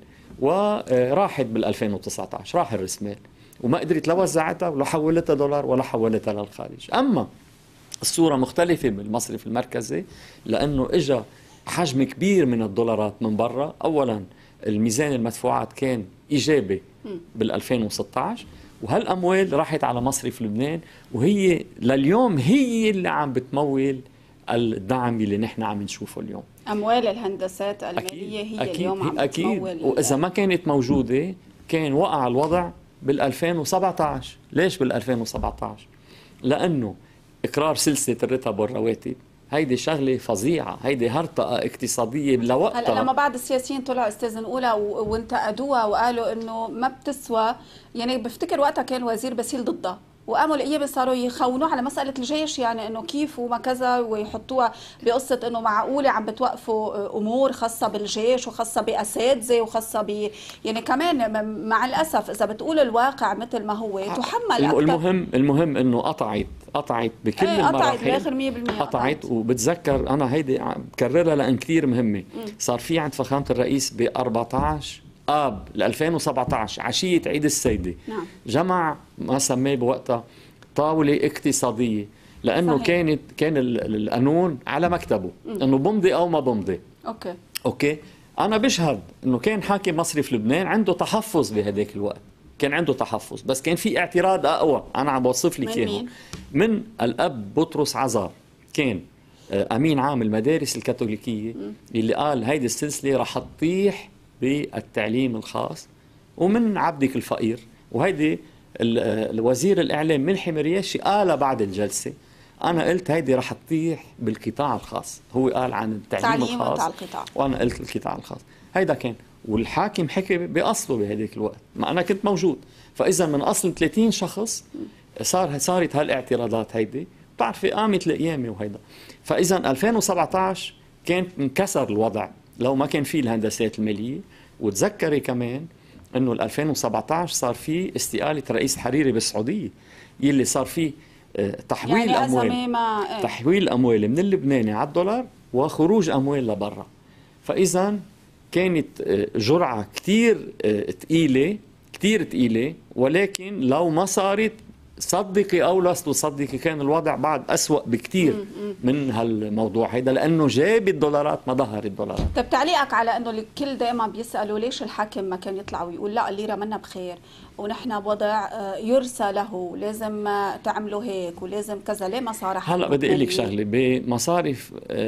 وراحت بال ألفين وتسعة عشر راح الراس مال وما قدرت لا وزعتها ولا حولتها دولار ولا حولتها للخارج. اما الصوره مختلفه بالمصرف المركزي، لانه اجى حجم كبير من الدولارات من برا. اولا الميزان المدفوعات كان ايجابي بال ألفين وستة عشر، وهالاموال راحت على مصرف لبنان، وهي لليوم هي اللي عم بتمول الدعم اللي نحن عم نشوفه اليوم. اموال الهندسات الماليه هي أكيد اليوم عم أكيد تمول، واذا ما كانت موجوده كان وقع الوضع بال ألفين وسبعة عشر. ليش بال ألفين وسبعة عشر؟ لانه اقرار سلسله الرتب والرواتب هيدي شغله فظيعه، هيدي هرطقه اقتصاديه لوقتها. هلا لما بعض السياسيين طلعوا استاذ نقولها وانتقدوها وقالوا انه ما بتسوى، يعني بفتكر وقتها كان وزير باسيل ضدها، وقاموا الايام صاروا يخونوه على مساله الجيش، يعني انه كيف وما كذا، ويحطوها بقصه انه معقوله عم بتوقفوا امور خاصه بالجيش وخاصه باساتذه وخاصه ب يعني كمان مع الاسف اذا بتقول الواقع مثل ما هو تحمل أكثر. المهم المهم انه قطعت قطعت بكل ايه المراحل، قطعت باخر مية بالمية قطعت. وبتذكر انا هيدي بكررها لان كثير مهمه. م. صار في عند فخامه الرئيس ب أربعة عشر آب ألفين وسبعة عشر عشية عيد السيدة، نعم، جمع ما سماه بوقتها طاولة اقتصادية، لأنه صحيح. كانت كان القانون على مكتبه م. إنه بمضي أو ما بمضي. أوكي أوكي أنا بشهد إنه كان حاكم مصرف لبنان عنده تحفظ بهداك الوقت، كان عنده تحفظ، بس كان في اعتراض أقوى. أنا عم بوصف لك إياه من الأب بطرس عزار، كان أمين عام المدارس الكاثوليكية، م. اللي قال هيدي السلسلة رح تطيح بالتعليم الخاص، ومن عبدك الفقير. وهيدي الوزير الإعلام ملحي مرياشي قال بعد الجلسة، أنا قلت هيدي رح تطيح بالقطاع الخاص. هو قال عن التعليم الخاص القطاع، وأنا قلت القطاع الخاص. هيدا كان، والحاكم حكي بأصله بهديك الوقت، ما أنا كنت موجود. فإذا من أصل ثلاثين شخص صار صارت هالاعتراضات هيدي، بتعرفي قامت القيامة وهيدا. فإذا ألفين وسبعة عشر كان انكسر الوضع لو ما كان في الهندسات المالية. وتذكري كمان انه ألفين وسبعة عشر صار في استقالة رئيس حريري بالسعودية، يلي صار فيه تحويل يعني اموال ما... تحويل اموال من اللبناني على الدولار وخروج اموال لبرا. فاذا كانت جرعة كتير ثقيلة كتير ثقيلة، ولكن لو ما صارت صدقي او لا تصدقي كان الوضع بعد أسوأ بكتير من هالموضوع هيدا، لانه جاب الدولارات ما ظهر الدولارات. طب تعليقك على انه الكل دائما بيسالوا ليش الحاكم ما كان يطلع ويقول لا الليره منا بخير ونحن بوضع يرثى له، لازم تعملوا هيك ولازم كذا، ليه ما صار؟ هلا بدي اقول لك شغله، بمصارف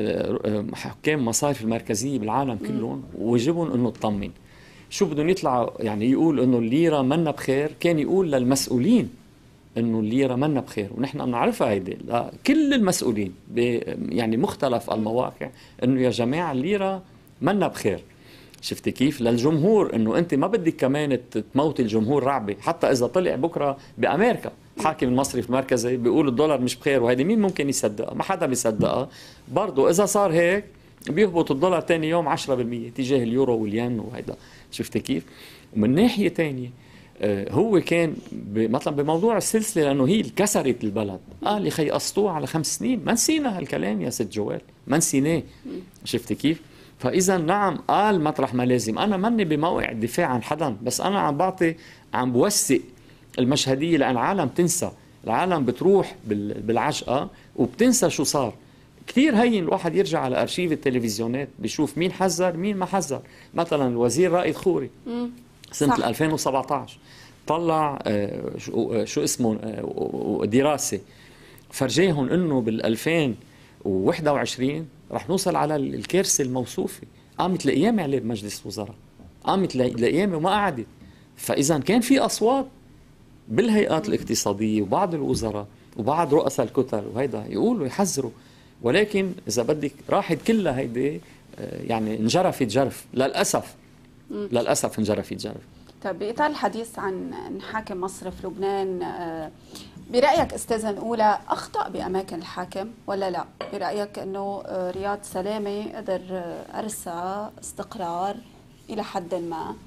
حكام مصارف المركزيه بالعالم كلهم وجبهم انه تطمن، شو بدهم يطلعوا يعني يقول انه الليره منا بخير، كان يقول للمسؤولين انه الليره منا بخير، ونحن بنعرفها هيدي كل المسؤولين يعني مختلف المواقع انه يا جماعه الليره منا بخير. شفت كيف؟ للجمهور انه انت ما بدك كمان تموت الجمهور رعبه، حتى اذا طلع بكره بامريكا الحاكم المصرفي المركزي بيقول الدولار مش بخير، وهيدي مين ممكن يصدقها؟ ما حدا بيصدقها. برضه اذا صار هيك بيهبط الدولار ثاني يوم عشرة بالمية تجاه اليورو والين وهيدا، شفت كيف؟ ومن ناحيه ثانيه هو كان مثلا بموضوع السلسله، لانه هي اللي كسرت البلد، قال يا خي قسطوه على خمس سنين، ما نسينا هالكلام يا ست جوال، ما نسيناه، شفت كيف؟ فاذا نعم قال مطرح ما لازم. انا ماني بموقع الدفاع عن حدا، بس انا عم بعطي عم بوثق المشهديه، لان العالم تنسى، العالم بتروح بالعجقه وبتنسى شو صار. كثير هين الواحد يرجع على ارشيف التلفزيونات بيشوف مين حذر مين ما حذر. مثلا الوزير رائد خوري سنه ألفين وسبعة عشر طلع شو اسمه دراسه فرجيهم انه بال ألفين وواحد وعشرين رح نوصل على الكارثه الموصوفه. قامت لقيامه عليه بمجلس الوزراء، قامت لقيامه وما قعدت. فاذا كان في اصوات بالهيئات الاقتصاديه وبعض الوزراء وبعض رؤساء الكتل وهيدا يقولوا يحذروا، ولكن اذا بدك راحت كلها هيدي يعني انجرفت جرف للاسف. للاسف انجرفت جرف. طيب بإطار الحديث عن حاكم مصرف لبنان، برأيك أستاذة نقولة أخطأ بأماكن الحاكم ولا لا؟ برأيك أنه رياض سلامة قدر أرسى استقرار إلى حد ما،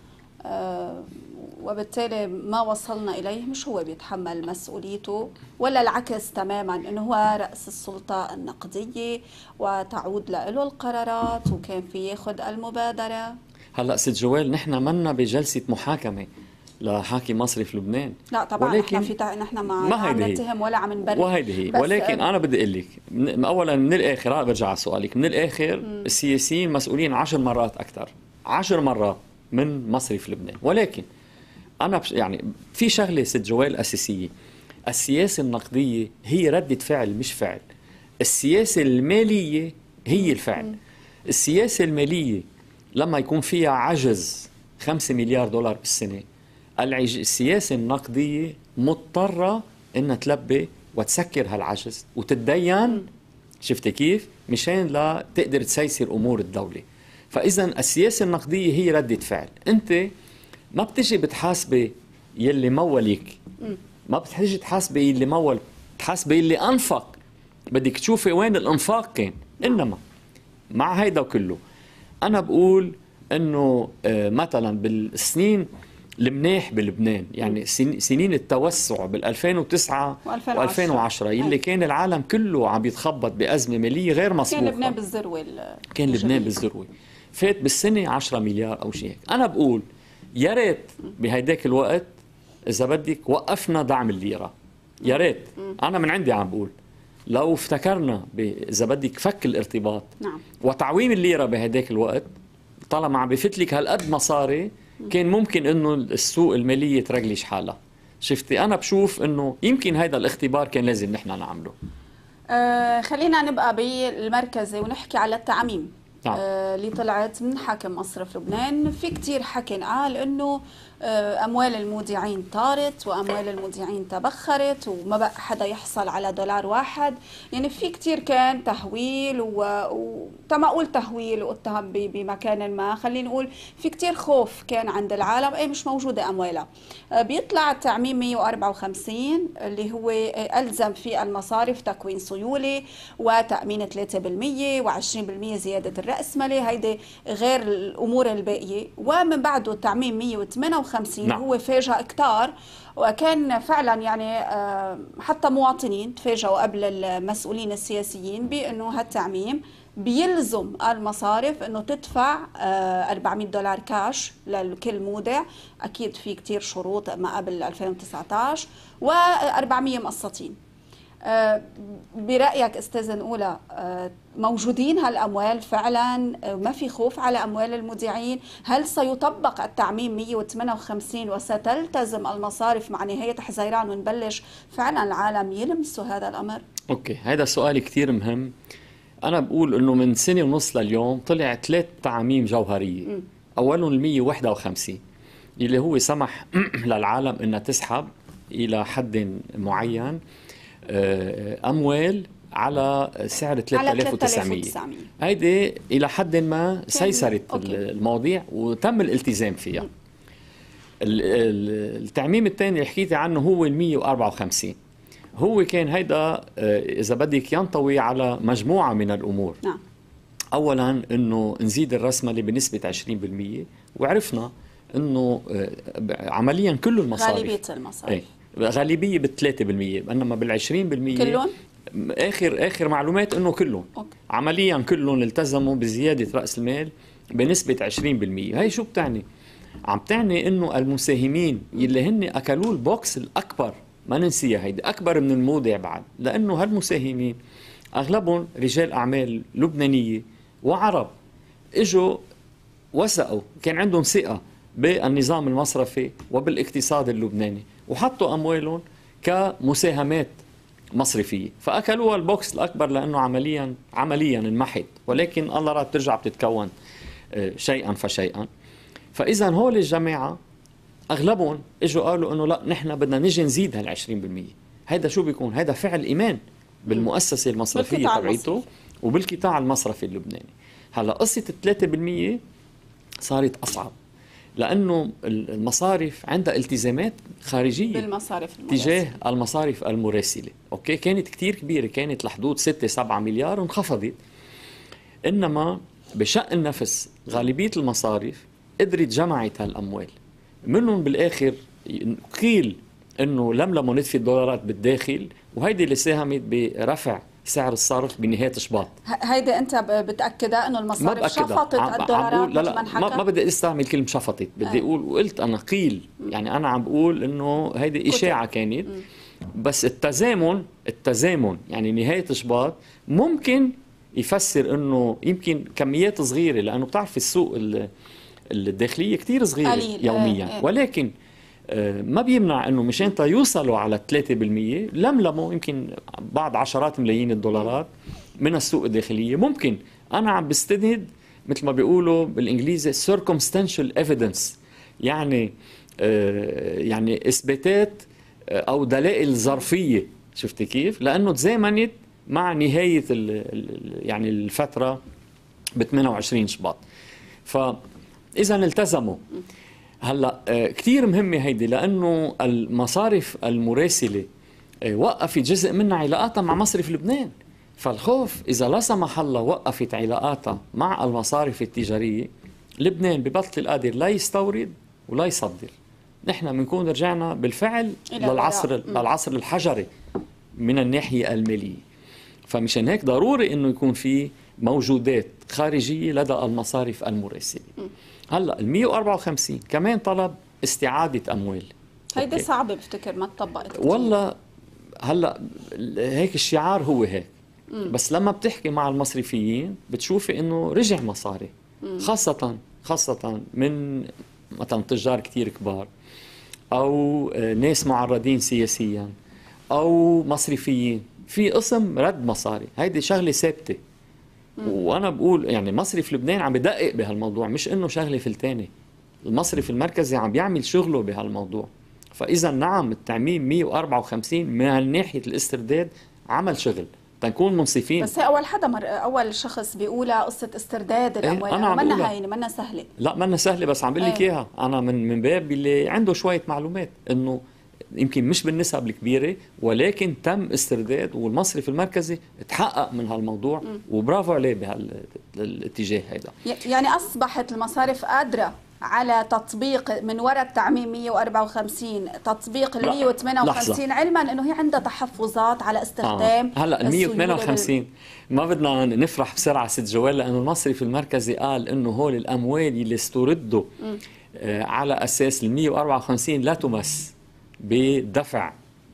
وبالتالي ما وصلنا إليه مش هو بيتحمل مسؤوليته، ولا العكس تماما أنه هو رأس السلطة النقدية وتعود له القرارات وكان في ياخذ المبادرة؟ هلا ست جوال نحن منا بجلسه محاكمه لحاكم مصرف لبنان، لا طبعا ولكن نحن في نحن ما عم نتهم ولا عم نبرر، وهيدي هي. ولكن انا بدي اقول لك اولا من الاخر، برجع على سؤالك من الاخر، م. السياسيين مسؤولين عشر مرات اكثر، عشر مرات من مصرف لبنان. ولكن انا يعني في شغله ست جوال اساسيه، السياسه النقديه هي رده فعل مش فعل، السياسه الماليه هي الفعل. م. السياسه الماليه لما يكون فيها عجز خمسة مليار دولار بالسنة، السياسة النقدية مضطرة إنها تلبي وتسكر هالعجز وتتدين، شفت كيف؟ مشان لا تقدر تسيسر أمور الدولة. فإذا السياسة النقدية هي ردة فعل. أنت ما بتجي بتحاسبي يلي مولك، ما بتجي تحاسبي يلي مول، بتحاسبي يلي أنفق، بدك تشوفي وين الإنفاق كان. إنما مع هيدا كله أنا بقول إنه مثلا بالسنين المناح بلبنان، يعني سنين التوسع بال ألفين وتسعة وألفين وعشرة يلي كان العالم كله عم يتخبط بأزمة مالية غير مسبوقة، كان لبنان بالذروة، كان لبنان بالذروة، فات بالسنة عشرة مليار أو شيء. أنا بقول يا ريت بهيداك الوقت إذا بدك وقفنا دعم الليرة، يا ريت. أنا من عندي عم بقول لو افتكرنا إذا بدك فك الارتباط نعم. وتعويم الليرة بهداك الوقت، طالما عم بفت لك هالقد مصاري كان ممكن انه السوق المالية ترجلش حالها. شفتي انا بشوف انه يمكن هذا الاختبار كان لازم نحن نعمله. آه خلينا نبقى بالمركزي ونحكي على التعميم. نعم. آه اللي طلعت من حاكم مصرف لبنان، في كتير حكي قال انه أموال المودعين طارت وأموال المودعين تبخرت وما بقى حدا يحصل على دولار واحد. يعني في كتير كان تهويل وتما أقول تهويل واتهم بمكان ما، خلينا نقول في كتير خوف كان عند العالم ايه مش موجودة أموالها. بيطلع التعميم مية وأربعة وخمسين اللي هو ألزم في المصارف تكوين سيولة وتأمين ثلاثة بالمية وعشرين بالمية زيادة الرأسمالي، هيدي غير الأمور الباقية. ومن بعده التعميم مية وثمانية وخمسين نعم. هو فاجأ كتار، وكان فعلا يعني حتى مواطنين تفاجئوا قبل المسؤولين السياسيين بأنه هالتعميم بيلزم المصارف أنه تدفع أربعمية دولار كاش لكل مودع، أكيد في كتير شروط ما قبل ألفين وتسعة عشر، وأربعمية مقسطين. برأيك أستاذة نقولة موجودين هالأموال فعلا؟ ما في خوف على أموال المودعين؟ هل سيطبق التعميم مية وثمانية وخمسين وستلتزم المصارف مع نهاية حزيران ونبلش فعلا العالم يلمسوا هذا الأمر؟ أوكي، هذا سؤال كتير مهم. أنا بقول أنه من سنة ونص لليوم طلع ثلاث تعميم جوهرية. م. أولهم ال مية وواحد وخمسين اللي هو سمح للعالم أنها تسحب إلى حد معين أموال على سعر ثلاثة آلاف وتسعمية. هيدي الى حد ما سيسرت المواضيع وتم الالتزام فيها. م. التعميم الثاني اللي حكيتي عنه هو ال مية وأربعة وخمسين. هو كان هيدا اذا بدك ينطوي على مجموعه من الامور. نعم. اولا انه نزيد الرأسمالة بنسبه عشرين بالمية، وعرفنا انه عمليا كل المصاريف غالبيه المصاريف ايه غالبيه بال ثلاثة بالمية، انما بال عشرين بالمية كلهم اخر اخر معلومات انه كلهم أوكي. عمليا كلهم التزموا بزياده راس المال بنسبه عشرين بالمية. هي شو بتعني؟ عم تعني انه المساهمين اللي هن اكلوا البوكس الاكبر، ما ننسيها هيدي اكبر من المودع بعد، لانه هالمساهمين اغلبهم رجال اعمال لبنانيه وعرب، اجوا وثقوا، كان عندهم ثقه بالنظام المصرفي وبالاقتصاد اللبناني، وحطوا اموالهم كمساهمات مصرفيه، فاكلوها البوكس الاكبر لانه عمليا عمليا انمحت، ولكن الله راد ترجع بتتكون شيئا فشيئا. فاذا هول الجماعه اغلبهم اجوا قالوا انه لا نحن بدنا نجي نزيد هال عشرين بالمية. هيدا شو بيكون؟ هيدا فعل ايمان بالمؤسسه المصرفيه تبعيته وبالقطاع المصرفي اللبناني. هلا قصه ال ثلاثة بالمية صارت اصعب، لانه المصارف عندها التزامات خارجيه بالمصارف تجاه المصارف المراسله، اوكي، كانت كثير كبيره، كانت لحدود ستة سبعة مليار وانخفضت. انما بشأن نفس غالبيه المصارف قدرت جمعت هالاموال منهم، بالاخر قيل انه لملموا نتفه الدولارات بالداخل، وهيدي اللي ساهمت برفع سعر الصرف بنهايه شباط. هيدي انت بتاكدها انه المصارف شفطت الدولارات؟ لا لا ما, ما بدي استعمل كلمه شفطت، بدي اقول وقلت انا قيل، يعني انا عم بقول انه هيدي اشاعه كانت، بس التزامن التزامن يعني نهايه شباط ممكن يفسر انه يمكن كميات صغيره، لانه بتعرف السوق الداخليه كثير صغيره قليل. يوميا، ولكن ما بيمنع انه مشان يوصلوا على ثلاثة بالمية لملموا يمكن بعض عشرات ملايين الدولارات من السوق الداخليه. ممكن انا عم بستند مثل ما بيقولوا بالانجليزي circumstantial evidence، يعني آه يعني اثباتات او دلائل ظرفيه، شفتي كيف؟ لانه تزامنت مع نهايه ال ال يعني الفتره ب ثمانية وعشرين شباط، فاذا التزموا. هلا كثير مهمه هيدي، لانه المصارف المراسله وقفت جزء منها علاقاتها مع مصرف لبنان، فالخوف اذا لا سمح الله وقفت علاقاتها مع المصارف التجاريه، لبنان ببطل قادر لا يستورد ولا يصدر. نحن بنكون رجعنا بالفعل للعصر للعصر الحجري من الناحيه الماليه. فمشان هيك ضروري انه يكون في موجودات خارجيه لدى المصارف المراسله. هلا ال مية وأربعة وخمسين كمان طلب استعاده اموال. هيدي صعبه بفتكر ما تطبقت. والله هلا هيك الشعار هو هيك، مم. بس لما بتحكي مع المصرفيين بتشوفي انه رجع مصاري، مم. خاصه خاصه من مثلا تجار كثير كبار او ناس معرضين سياسيا او مصرفيين، في قسم رد مصاري. هيدي شغله ثابته، وانا بقول يعني مصرف لبنان عم بدقق بهالموضوع، مش انه شغله فلتانه. المصرف المركزي عم بيعمل شغله بهالموضوع. فاذا نعم التعميم مية وأربعة وخمسين من ناحيه الاسترداد عمل شغل، تنكون منصفين. بس هي اول حدا مر... اول شخص بيقولها قصه استرداد الاموال، انا منا هينه منا سهله. لا منا سهله، بس عم بقول لك اياها انا من من باب اللي عنده شويه معلومات، انه يمكن مش بالنسب الكبيره، ولكن تم استرداد، والمصرف المركزي تحقق من هالموضوع، وبرافو عليه بهالاتجاه هيدا. يعني اصبحت المصارف قادره على تطبيق من وراء التعميم مية وأربعة وخمسين تطبيق ال مية وثمانية وخمسين، علما انه هي عندها تحفظات على استخدام. آه. هلا ال مية وثمانية وخمسين ما بدنا نفرح بسرعه ست جوال، لانه المصرف المركزي قال انه هول الاموال اللي استردوا آه على اساس ال مية وأربعة وخمسين لا تمس بدفع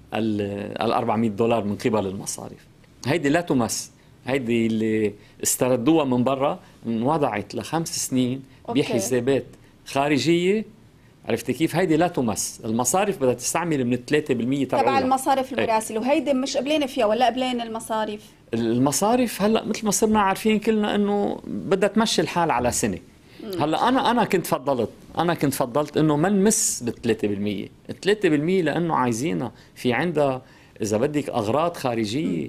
ال أربعمية دولار من قبل المصارف. هيدي لا تمس، هيدي اللي استردوها من برا انوضعت لخمس سنين أوكي. بحسابات خارجيه، عرفتي كيف؟ هيدي لا تمس. المصارف بدها تستعمل من ثلاثة بالمية تبعها تبع المصارف المراسله، وهيدي مش قبلين فيها ولا قبلين المصارف؟ المصارف هلا مثل ما صرنا عارفين كلنا انه بدها تمشي الحال على سنه. هلا انا انا كنت فضلت انا كنت فضلت انه ما نمس بال ثلاثة بالمية، ال ثلاثة بالمية لانه عايزينها في عندها اذا بدك اغراض خارجيه،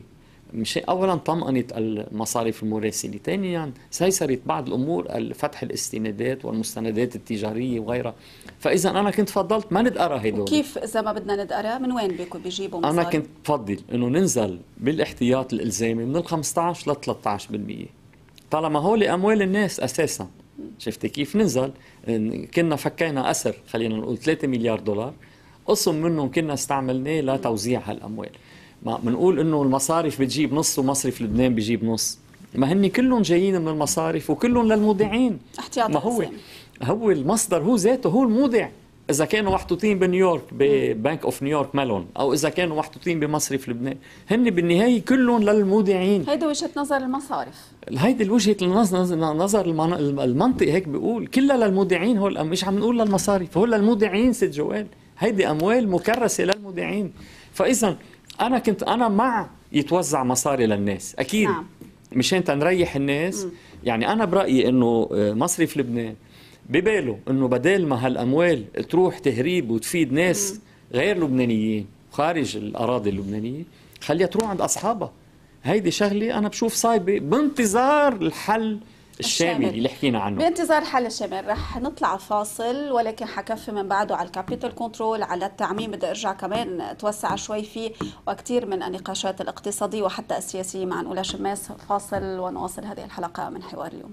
مش اولا طمأنة المصارف المراسله، ثانيا سيسرت بعض الامور، فتح الاستنادات والمستندات التجاريه وغيرها. فاذا انا كنت فضلت ما ندقرا هدول. وكيف اذا ما بدنا ندقرا من وين بيكون بيجيبوا مصاري؟ انا كنت بفضل انه ننزل بالاحتياط الالزامي من ال خمسة عشر ل ثلاثة عشر بالمئة، طالما هول اموال الناس اساسا. شفتي كيف؟ ننزل كنا فكينا اسر خلينا نقول ثلاثة مليار دولار، قسم منهم كنا استعملناه لتوزيع هالاموال. ما بنقول انه المصارف بتجيب نص ومصرف لبنان بيجيب نص، ما هن كلهم جايين من المصارف وكلهم للمودعين. احتياطي. ما هو هو المصدر هو ذاته هو المودع. اذا كانوا محطوطين بنيويورك ببنك اوف نيويورك مالون، او اذا كانوا محطوطين بمصرف لبنان، هن بالنهايه كلهم للمودعين. هيدي وجهه نظر المصارف، هيدي الوجهه النظر المنطق هيك بيقول كلها للمودعين. هول مش عم نقول للمصارف، هول للمودعين ست جوال. هيدي اموال مكرسه للمودعين. فاذا انا كنت انا مع يتوزع مصاري للناس اكيد. نعم. مشان تنريح الناس. م. يعني انا برايي انه مصرف لبنان بباله انه بدل ما هالاموال تروح تهريب وتفيد ناس م. غير لبنانيين خارج الاراضي اللبنانيه، خليها تروح عند اصحابها. هيدي شغله انا بشوف صايبه بانتظار الحل الشامل اللي حكينا عنه. بانتظار حل الشامل. رح نطلع فاصل، ولكن حكفي من بعده على الكابيتال كنترول، على التعميم بدي ارجع كمان اتوسع شوي فيه، وكثير من النقاشات الاقتصاديه وحتى السياسيه مع أولى شماس. فاصل ونواصل هذه الحلقه من حوار اليوم.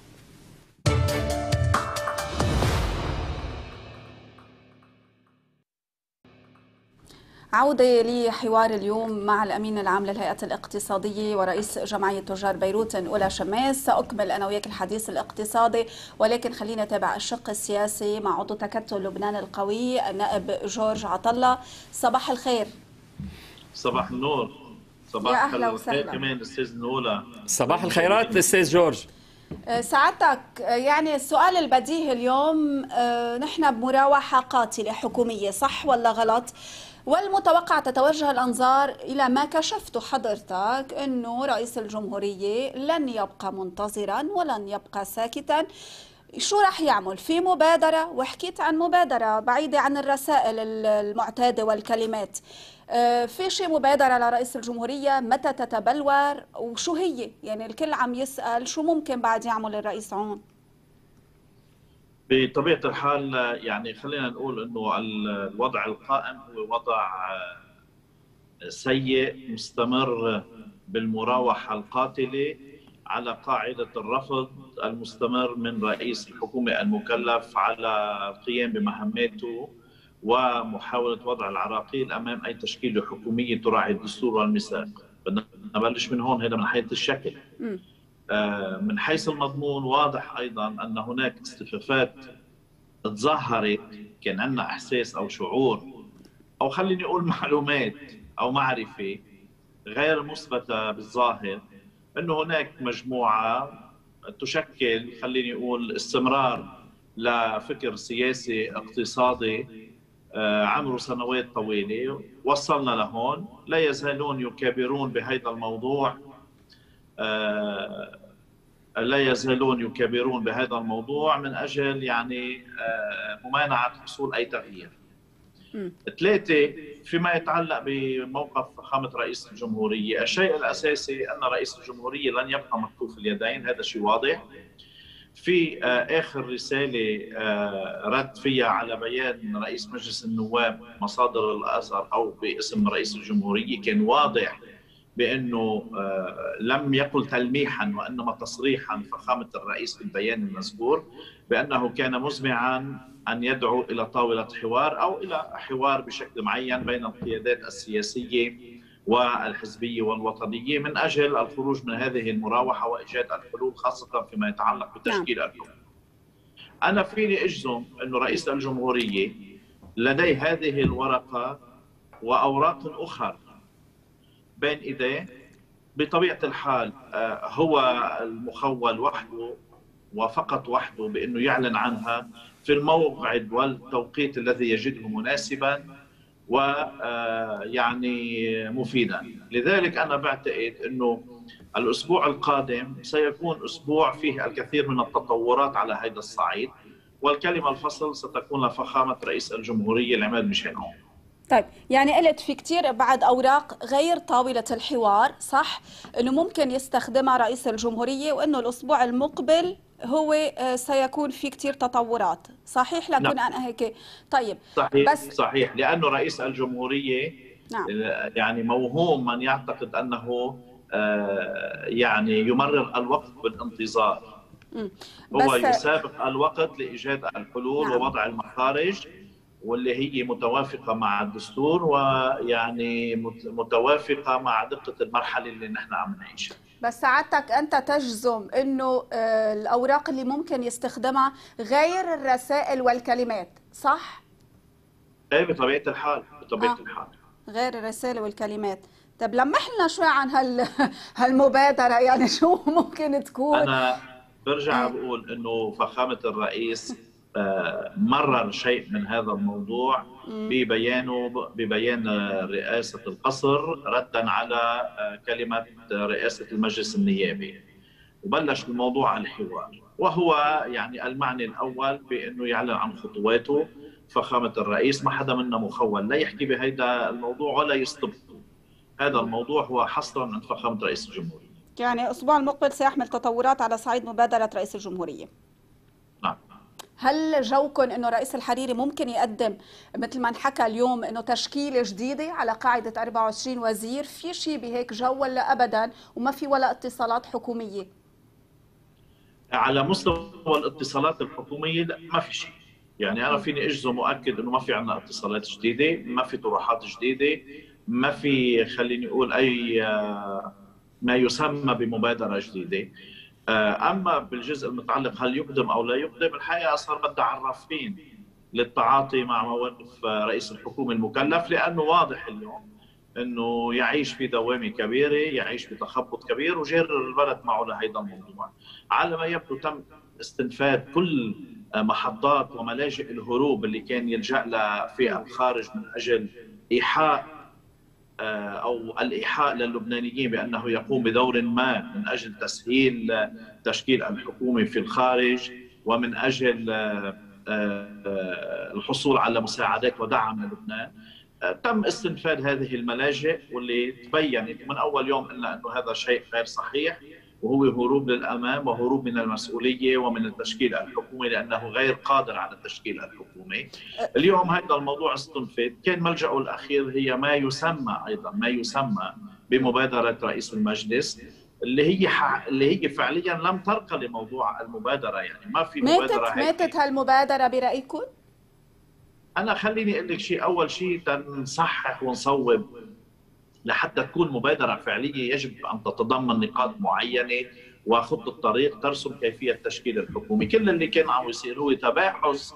عودة لحوار اليوم مع الأمين العام للهيئة الاقتصادية ورئيس جمعية تجار بيروت أولى شماس. سأكمل أنا وياك الحديث الاقتصادي، ولكن خلينا نتابع الشق السياسي مع عضو تكتل لبنان القوي النائب جورج عطلة. صباح الخير. صباح النور. صباح الخير كمان أستاذ نولا. صباح الخيرات أستاذ جورج. سعادتك، يعني السؤال البديهي اليوم، نحن بمراوحة قاتلة حكومية، صح ولا غلط؟ والمتوقع تتوجه الأنظار إلى ما كشفته حضرتك، أنه رئيس الجمهورية لن يبقى منتظرا ولن يبقى ساكتا. شو رح يعمل؟ في مبادرة، وحكيت عن مبادرة بعيدة عن الرسائل المعتادة والكلمات. في شيء مبادرة لرئيس الجمهورية، متى تتبلور وشو هي؟ يعني الكل عم يسأل شو ممكن بعد يعمل الرئيس عون؟ بطبيعة الحال يعني خلينا نقول أنه الوضع القائم هو وضع سيء مستمر بالمراوحة القاتلة على قاعدة الرفض المستمر من رئيس الحكومة المكلف على القيام بمهماته ومحاولة وضع العراقيل أمام أي تشكيلة حكومية تراعي الدستور والميثاق. بدنا نبلش من هون، هذا من حيث الشكل. من حيث المضمون واضح أيضا أن هناك استفافات تظاهرت، كان عندنا إحساس أو شعور أو خليني أقول معلومات أو معرفة غير مثبتة بالظاهر أنه هناك مجموعة تشكل خليني أقول استمرار لفكر سياسي اقتصادي عمره سنوات طويلة وصلنا لهون. لا يزالون يكابرون بهذا الموضوع لا يزالون يكابرون بهذا الموضوع من أجل يعني ممانعة حصول أي تغيير. ثلاثة، فيما يتعلق بموقف فخامة رئيس الجمهورية، الشيء الأساسي أن رئيس الجمهورية لن يبقى مكتوف اليدين، هذا شيء واضح. في آخر رسالة رد فيها على بيان رئيس مجلس النواب مصادر الأثر أو باسم رئيس الجمهورية كان واضح بأنه لم يقل تلميحا وإنما تصريحا فخامة الرئيس في البيان المذكور بأنه كان مزمعا أن يدعو إلى طاولة حوار أو إلى حوار بشكل معين بين القيادات السياسية والحزبية والوطنية من أجل الخروج من هذه المراوحة وإيجاد الحلول، خاصة فيما يتعلق بتشكيل الحكومة. أنا فيني أجزم أن رئيس الجمهورية لديه هذه الورقة وأوراق أخرى بين إيديه. بطبيعة الحال هو المخول وحده وفقط وحده بأنه يعلن عنها في الموعد والتوقيت الذي يجده مناسبا ويعني مفيدا. لذلك أنا بعتقد أنه الأسبوع القادم سيكون أسبوع فيه الكثير من التطورات على هذا الصعيد، والكلمة الفصل ستكون لفخامة رئيس الجمهورية العماد ميشيل عون. طيب يعني قلت في كتير بعد أوراق غير طاولة الحوار، صح؟ أنه ممكن يستخدمها رئيس الجمهورية، وأنه الأسبوع المقبل هو سيكون في كتير تطورات، صحيح لكن نعم. أنا هيك؟ طيب صحيح بس صحيح، لأنه رئيس الجمهورية نعم. يعني موهوم من يعتقد أنه يعني يمرر الوقت بالانتظار. هو يسابق الوقت لإيجاد الحلول نعم. ووضع المخارج واللي هي متوافقة مع الدستور ويعني متوافقة مع دقة المرحلة اللي نحن عم نعيشها. بس سعادتك أنت تجزم أنه الأوراق اللي ممكن يستخدمها غير الرسائل والكلمات، صح؟ ايه بطبيعة الحال، بطبيعة آه. الحال غير الرسائل والكلمات. طب لمح لنا شوي عن هال هالمبادرة، يعني شو ممكن تكون؟ أنا برجع بقول إنه فخامة الرئيس مرر شيء من هذا الموضوع ببيانه ببيان رئاسة القصر ردا على كلمة رئاسة المجلس النيابي، وبلش الموضوع على الحوار، وهو يعني المعني الأول بأنه يعلن عن خطواته. فخامة الرئيس ما حدا منا مخول لا يحكي بهذا الموضوع ولا يستبق. هذا الموضوع هو حصرا عند فخامة رئيس الجمهورية. يعني الأسبوع المقبل سيحمل تطورات على صعيد مبادرة رئيس الجمهورية. نعم. هل جوكم انه رئيس الحريري ممكن يقدم مثل ما انحكى اليوم انه تشكيله جديده على قاعده أربعة وعشرين وزير؟ في شيء بهيك جو ولا ابدا وما في ولا اتصالات حكوميه؟ على مستوى الاتصالات الحكوميه لا ما في شيء، يعني انا فيني اجزم مؤكد انه ما في عندنا اتصالات جديده، ما في طروحات جديده، ما في خليني اقول اي ما يسمى بمبادره جديده. أما بالجزء المتعلق هل يقدم أو لا يقدم، الحقيقة صار بدها عرافين للتعاطي مع مواقف رئيس الحكومة المكلف، لأنه واضح اليوم أنه يعيش في دوامة كبيرة، يعيش بتخبط كبير وجر البلد معه لهذا الموضوع. على ما يبدو تم استنفاد كل محطات وملاجئ الهروب اللي كان يلجأ لها في الخارج من أجل إيحاء أو الإيحاء للبنانيين بأنه يقوم بدور ما من أجل تسهيل تشكيل الحكومة في الخارج ومن أجل الحصول على مساعدات ودعم للبنان. تم استنفاد هذه الملاجئ واللي تبينت من أول يوم قلنا أنه هذا شيء غير صحيح، وهو هروب للأمام وهروب من المسؤولية ومن التشكيل الحكومي لأنه غير قادر على التشكيل الحكومي. اليوم هذا الموضوع استنفد، كان ملجأه الأخير هي ما يسمى أيضا ما يسمى بمبادرة رئيس المجلس، اللي هي اللي هي فعليا لم ترقى لموضوع المبادرة، يعني ما في مبادرة. ماتت ماتت هالمبادرة برأيكم؟ أنا خليني أقول لك شيء، أول شيء تنصحح ونصوب لحتى تكون مبادرة فعلية يجب أن تتضمن نقاط معينة وخطة طريق ترسم كيفية تشكيل الحكومة. كل اللي كان عم يصير هو تباحث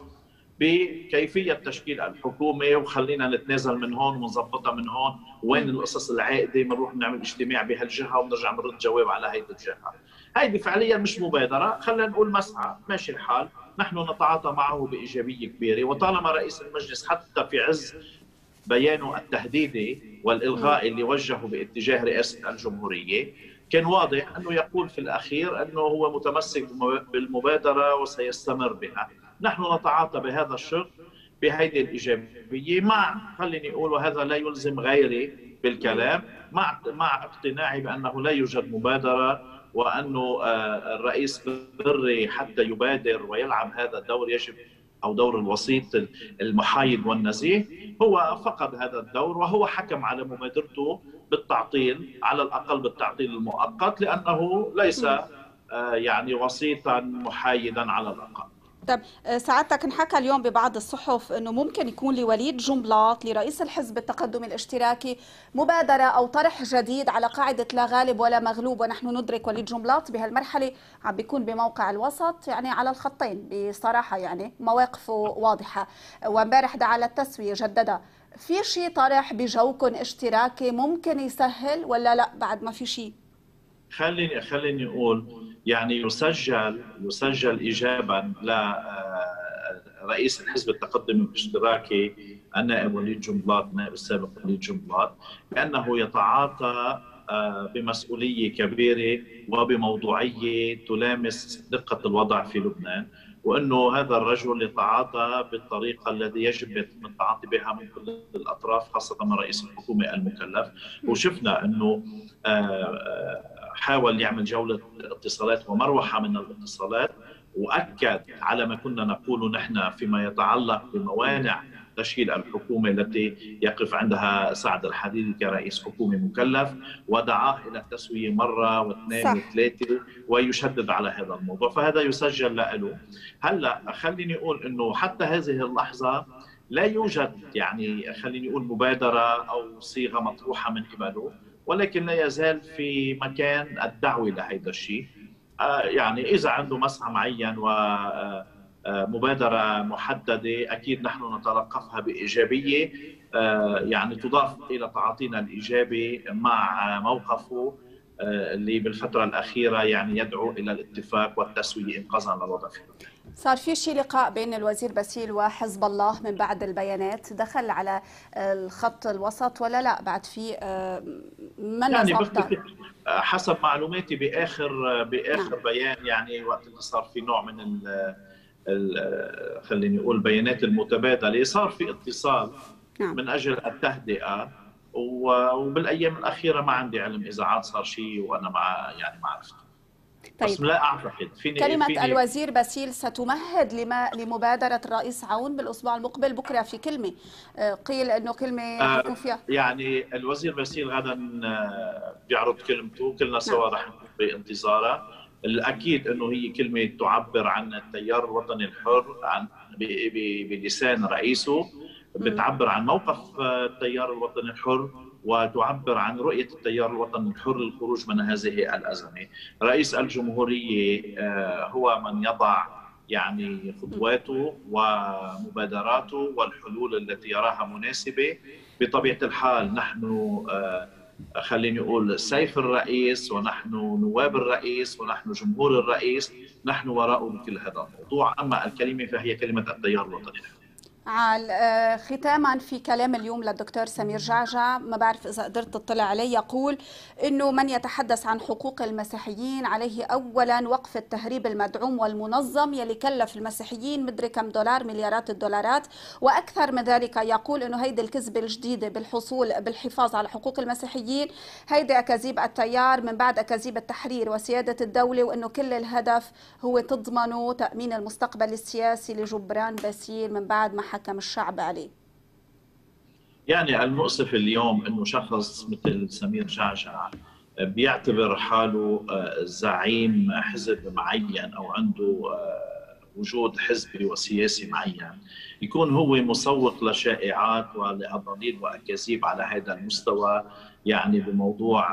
بكيفية تشكيل الحكومة، وخلينا نتنازل من هون ونظبطها من هون، وين القصص العائدة بنروح نعمل اجتماع بهالجهة وبنرجع بنرد جواب على هيدي الجهة. هيدي فعليا مش مبادرة، خلينا نقول مسعى ماشي الحال، نحن نتعاطى معه بإيجابية كبيرة. وطالما رئيس المجلس حتى في عز بيانه التهديدي والإلغاء اللي وجهه باتجاه رئاسة الجمهورية كان واضح أنه يقول في الأخير أنه هو متمسك بالمبادرة وسيستمر بها. نحن نتعاطى بهذا الشق بهذه الإيجابية، مع خليني أقول وهذا لا يلزم غيري بالكلام، مع مع اقتناعي بأنه لا يوجد مبادرة، وأنه الرئيس بري حتى يبادر ويلعب هذا الدور يجب أو دور الوسيط المحايد والنزيه، هو فقد هذا الدور وهو حكم على مبادرته بالتعطيل، على الأقل بالتعطيل المؤقت، لأنه ليس يعني وسيطا محايدا على الأقل. طب سعادتك انحكى اليوم ببعض الصحف انه ممكن يكون لوليد جنبلاط لرئيس الحزب التقدمي الاشتراكي مبادره او طرح جديد على قاعده لا غالب ولا مغلوب، ونحن ندرك وليد جنبلاط بهالمرحله عم بيكون بموقع الوسط، يعني على الخطين بصراحه، يعني مواقفه واضحه، وامبارح دعا للتسويه جددها. في شيء طرح بجوكم اشتراكي ممكن يسهل ولا لا بعد ما في شيء؟ خليني خليني اقول يعني يسجل يسجل اجابه لرئيس الحزب التقدمي الاشتراكي النائب وليد جنبلاط، النائب السابق وليد جنبلاط، بانه يتعاطى بمسؤوليه كبيره وبموضوعيه تلامس دقه الوضع في لبنان، وانه هذا الرجل يتعاطى بالطريقه التي يجب يتم التعاطي بها من كل الاطراف، خاصه من رئيس الحكومه المكلف. وشفنا انه حاول يعمل جوله اتصالات ومروحه من الاتصالات، واكد على ما كنا نقوله نحن فيما يتعلق بموانع تشكيل الحكومة التي يقف عندها سعد الحديدي كرئيس حكومة مكلف، ودعاه إلى التسوية مرة واثنين وثلاثة ويشدد على هذا الموضوع، فهذا يسجل له. هلأ خليني أقول أنه حتى هذه اللحظة لا يوجد يعني خليني أقول مبادرة أو صيغة مطروحة من قبله، ولكن لا يزال في مكان الدعوة لهذا الشيء. يعني إذا عنده مسعى معين و مبادرة محددة أكيد نحن نتلقفها بإيجابية، يعني تضاف إلى تعاطينا الإيجابي مع موقفه اللي بالفترة الأخيرة يعني يدعو إلى الاتفاق والتسوية إنقاذا للوضع في لبنان. صار في شيء لقاء بين الوزير باسيل وحزب الله من بعد البيانات، دخل على الخط الوسط ولا لا بعد في من يعني حسب معلوماتي بآخر بآخر نعم. بيان يعني وقت اللي صار في نوع من ال خليني اقول البيانات المتبادله صار في اتصال نعم. من اجل التهدئه، وبالايام الاخيره ما عندي علم اذا عاد صار شيء وانا مع يعني ما عرفت. طيب. بس لا اعتقد فيني كلمه فيني الوزير باسيل ستمهد لما لمبادره الرئيس عون بالاسبوع المقبل. بكره في كلمه قيل انه كلمه حيكون فيها يعني الوزير باسيل غدا بيعرض كلمته، كلنا سوا رح نكون بانتظارها. الأكيد أنه هي كلمة تعبر عن التيار الوطني الحر عن بلسان رئيسه، بتعبر عن موقف التيار الوطني الحر وتعبر عن رؤية التيار الوطني الحر للخروج من هذه الأزمة. رئيس الجمهورية هو من يضع يعني خطواته ومبادراته والحلول التي يراها مناسبة. بطبيعة الحال نحن خليني أقول سيف الرئيس ونحن نواب الرئيس ونحن جمهور الرئيس، نحن وراءه بكل هذا الموضوع. أما الكلمة فهي كلمة التيار الوطني. عال ختاما في كلام اليوم للدكتور سمير جعجع، ما بعرف إذا قدرت تطلع عليه، يقول إنه من يتحدث عن حقوق المسيحيين عليه أولا وقف التهريب المدعوم والمنظم يلي كلف المسيحيين مدري كم دولار، مليارات الدولارات وأكثر من ذلك. يقول إنه هيدي الكذبة الجديدة بالحصول بالحفاظ على حقوق المسيحيين هيدي أكاذيب التيار من بعد أكاذيب التحرير وسيادة الدولة، وإنه كل الهدف هو تضمنوا تأمين المستقبل السياسي لجبران باسيل من بعد ما حكم الشعب عليه. يعني المؤسف اليوم انه شخص مثل سمير جعجع بيعتبر حاله زعيم حزب معين او عنده وجود حزبي وسياسي معين، يكون هو مسوق لشائعات ولأضاليل واكاذيب على هذا المستوى، يعني بموضوع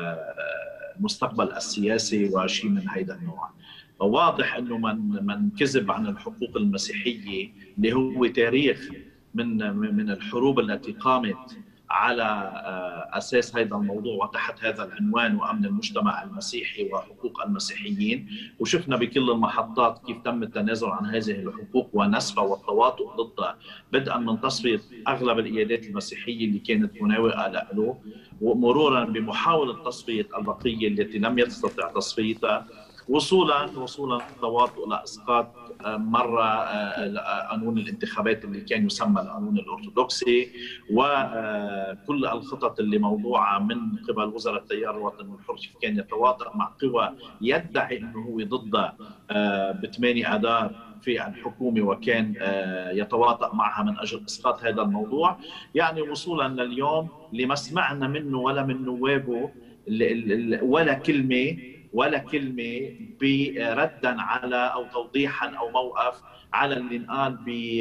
المستقبل السياسي وشيء من هذا النوع. واضح انه من من كذب عن الحقوق المسيحيه اللي هو تاريخ من من الحروب التي قامت على اساس هذا الموضوع وتحت هذا العنوان وامن المجتمع المسيحي وحقوق المسيحيين، وشفنا بكل المحطات كيف تم التنازل عن هذه الحقوق ونسفها والتواطؤ ضدها، بدءا من تصفيه اغلب الايادات المسيحيه اللي كانت مناوئه له، ومرورا بمحاوله تصفيه البقيه التي لم يستطع تصفيتها، وصولا وصولا تواطؤ لاسقاط مره قانون الانتخابات اللي كان يسمى القانون الارثوذكسي، وكل الخطط اللي موضوعه من قبل وزراء التيار الوطني الحر كان يتواطأ مع قوى يدعي انه هو ضد بثمانية اذار في الحكومه وكان يتواطأ معها من اجل اسقاط هذا الموضوع. يعني وصولا لليوم لما سمعنا منه ولا من نوابه ولا كلمه ولا كلمة بردا على أو توضيحا أو موقف على اللي انقال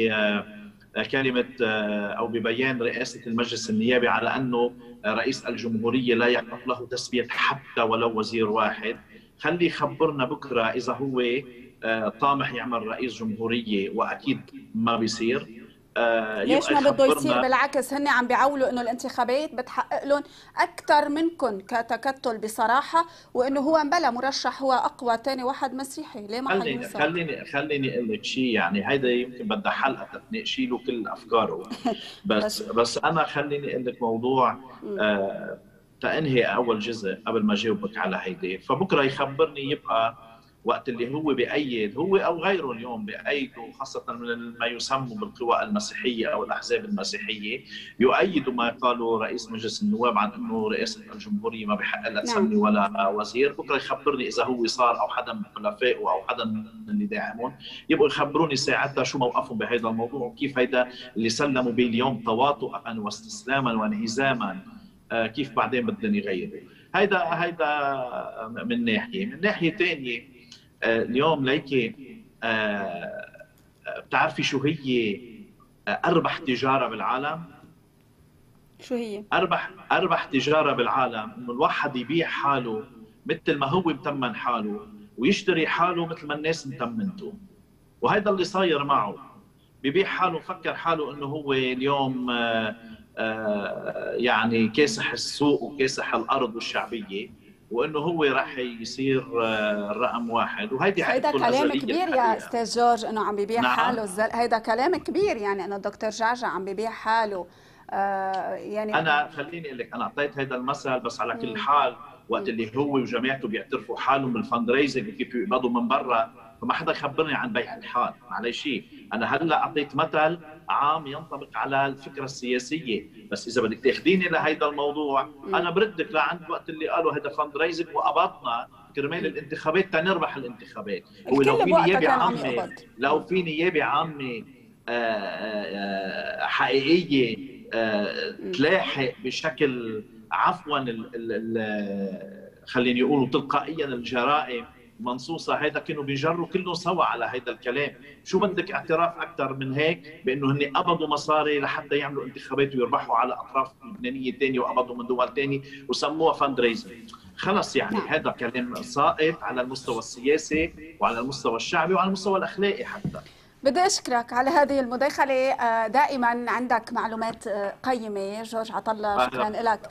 بكلمة أو ببيان رئاسة المجلس النيابي على أنه رئيس الجمهورية لا يقف له تسمية حتى ولو وزير واحد. خلي يخبرنا بكرة إذا هو طامح يعمل رئيس جمهورية، وأكيد ما بيصير. آه ليش ما بده يصير؟ بالعكس هن عم بيعولوا انه الانتخابات بتحقق لهم اكثر منكم كتكتل بصراحه، وانه هو مبلا مرشح هو اقوى ثاني واحد مسيحي. ليه ما خليني خليني خليني اقول لك شيء، يعني هيدا يمكن بدها حلقه تناقشي له كل افكاره بس بس انا خليني اقول لك موضوع آه تنهي اول جزء قبل ما جاوبك على هيدي. فبكره يخبرني يبقى وقت اللي هو بأيد هو أو غيره اليوم بأيدوا خاصة من ما يسمى بالقوى المسيحية أو الأحزاب المسيحية، يؤيدوا ما قاله رئيس مجلس النواب عن أنه رئاسة الجمهورية ما بحق لها تسمي ولا وزير. بكرة يخبرني إذا هو صار أو حدا من حلفائه أو حدا من اللي داعمون، يبقوا يخبروني ساعتها شو موقفهم بهذا الموضوع، وكيف هيدا اللي سلموا به اليوم تواطؤا واستسلاما وانهزاما كيف بعدين بدهم يغيروا. هيدا هيدا من ناحية. من ناحية ثانية اليوم ليكي بتعرفي شو هي أربح تجارة بالعالم؟ شو هي؟ أربح أربح تجارة بالعالم إنه الواحد يبيع حاله مثل ما هو متمن حاله ويشتري حاله مثل ما الناس متمنته. وهذا اللي صاير معه، ببيع حاله مفكر حاله إنه هو اليوم يعني كاسح السوق وكاسح الأرض والشعبية، وانه هو راح يصير الرقم واحد. وهيدي هيدا كلام كبير يا استاذ جورج انه عم بيبيع نعم. حاله الزل... هيدا كلام كبير، يعني انه الدكتور جعجع عم بيبيع حاله. آه يعني انا خليني اقول لك، انا اعطيت هيدا المثل بس على كل حال وقت اللي هو وجماعته بيعترفوا حالهم بالفند ريزنج وكيف بيقبضوا من برا، فما حدا خبرني عن بيع الحال. معلش انا هلا اعطيت مثل عام ينطبق على الفكره السياسيه، بس اذا بدك تاخذيني لهيدا الموضوع م. انا بردك لعند وقت اللي قالوا هذا فند ريزنج وقبضنا كرمال الانتخابات تنربح الانتخابات. هو لو في نيابه عامه لو في نيابه عامه حقيقيه تلاحق بشكل عفوا خليني يقولوا تلقائيا الجرائم منصوصة، هيدا كانوا بيجروا كلهم سوا على هيدا الكلام. شو بدك اعتراف أكثر من هيك بأنه هن قبضوا مصاري لحتى يعملوا انتخابات ويربحوا على أطراف لبنانية ثانية وقبضوا من دول ثانية وسموها فند ريزنج؟ خلص يعني هذا كلام ساقط على المستوى السياسي وعلى المستوى الشعبي وعلى المستوى الأخلاقي حتى. بدي أشكرك على هذه المداخلة، دائما عندك معلومات قيمة جورج عطلة، شكرا لك.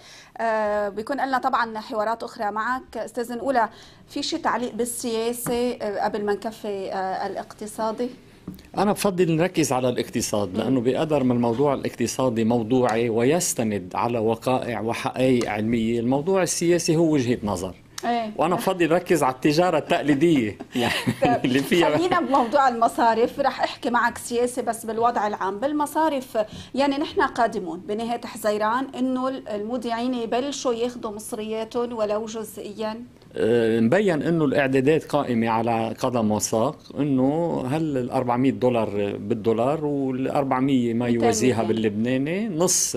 بيكون لنا طبعا حوارات أخرى معك. أستاذ نقولة، في شيء تعليق بالسياسة قبل ما نكفي الاقتصادي؟ أنا بفضل نركز على الاقتصاد، لأنه بقدر ما الموضوع الاقتصادي موضوعي ويستند على وقائع وحقائق علمية، الموضوع السياسي هو وجهة نظر. ايه. وانا بفضل ركز على التجاره التقليديه يعني اللي فيها. خلينا بموضوع المصارف، رح احكي معك سياسي بس بالوضع العام بالمصارف. يعني نحن قادمون بنهايه حزيران انه المودعين يبلشوا ياخذوا مصرياتهم ولو جزئيا. أه مبين انه الاعدادات قائمه على قدم وساق، انه هل ال أربعمئة دولار بالدولار وال أربعمئة ما يوازيها باللبناني، نص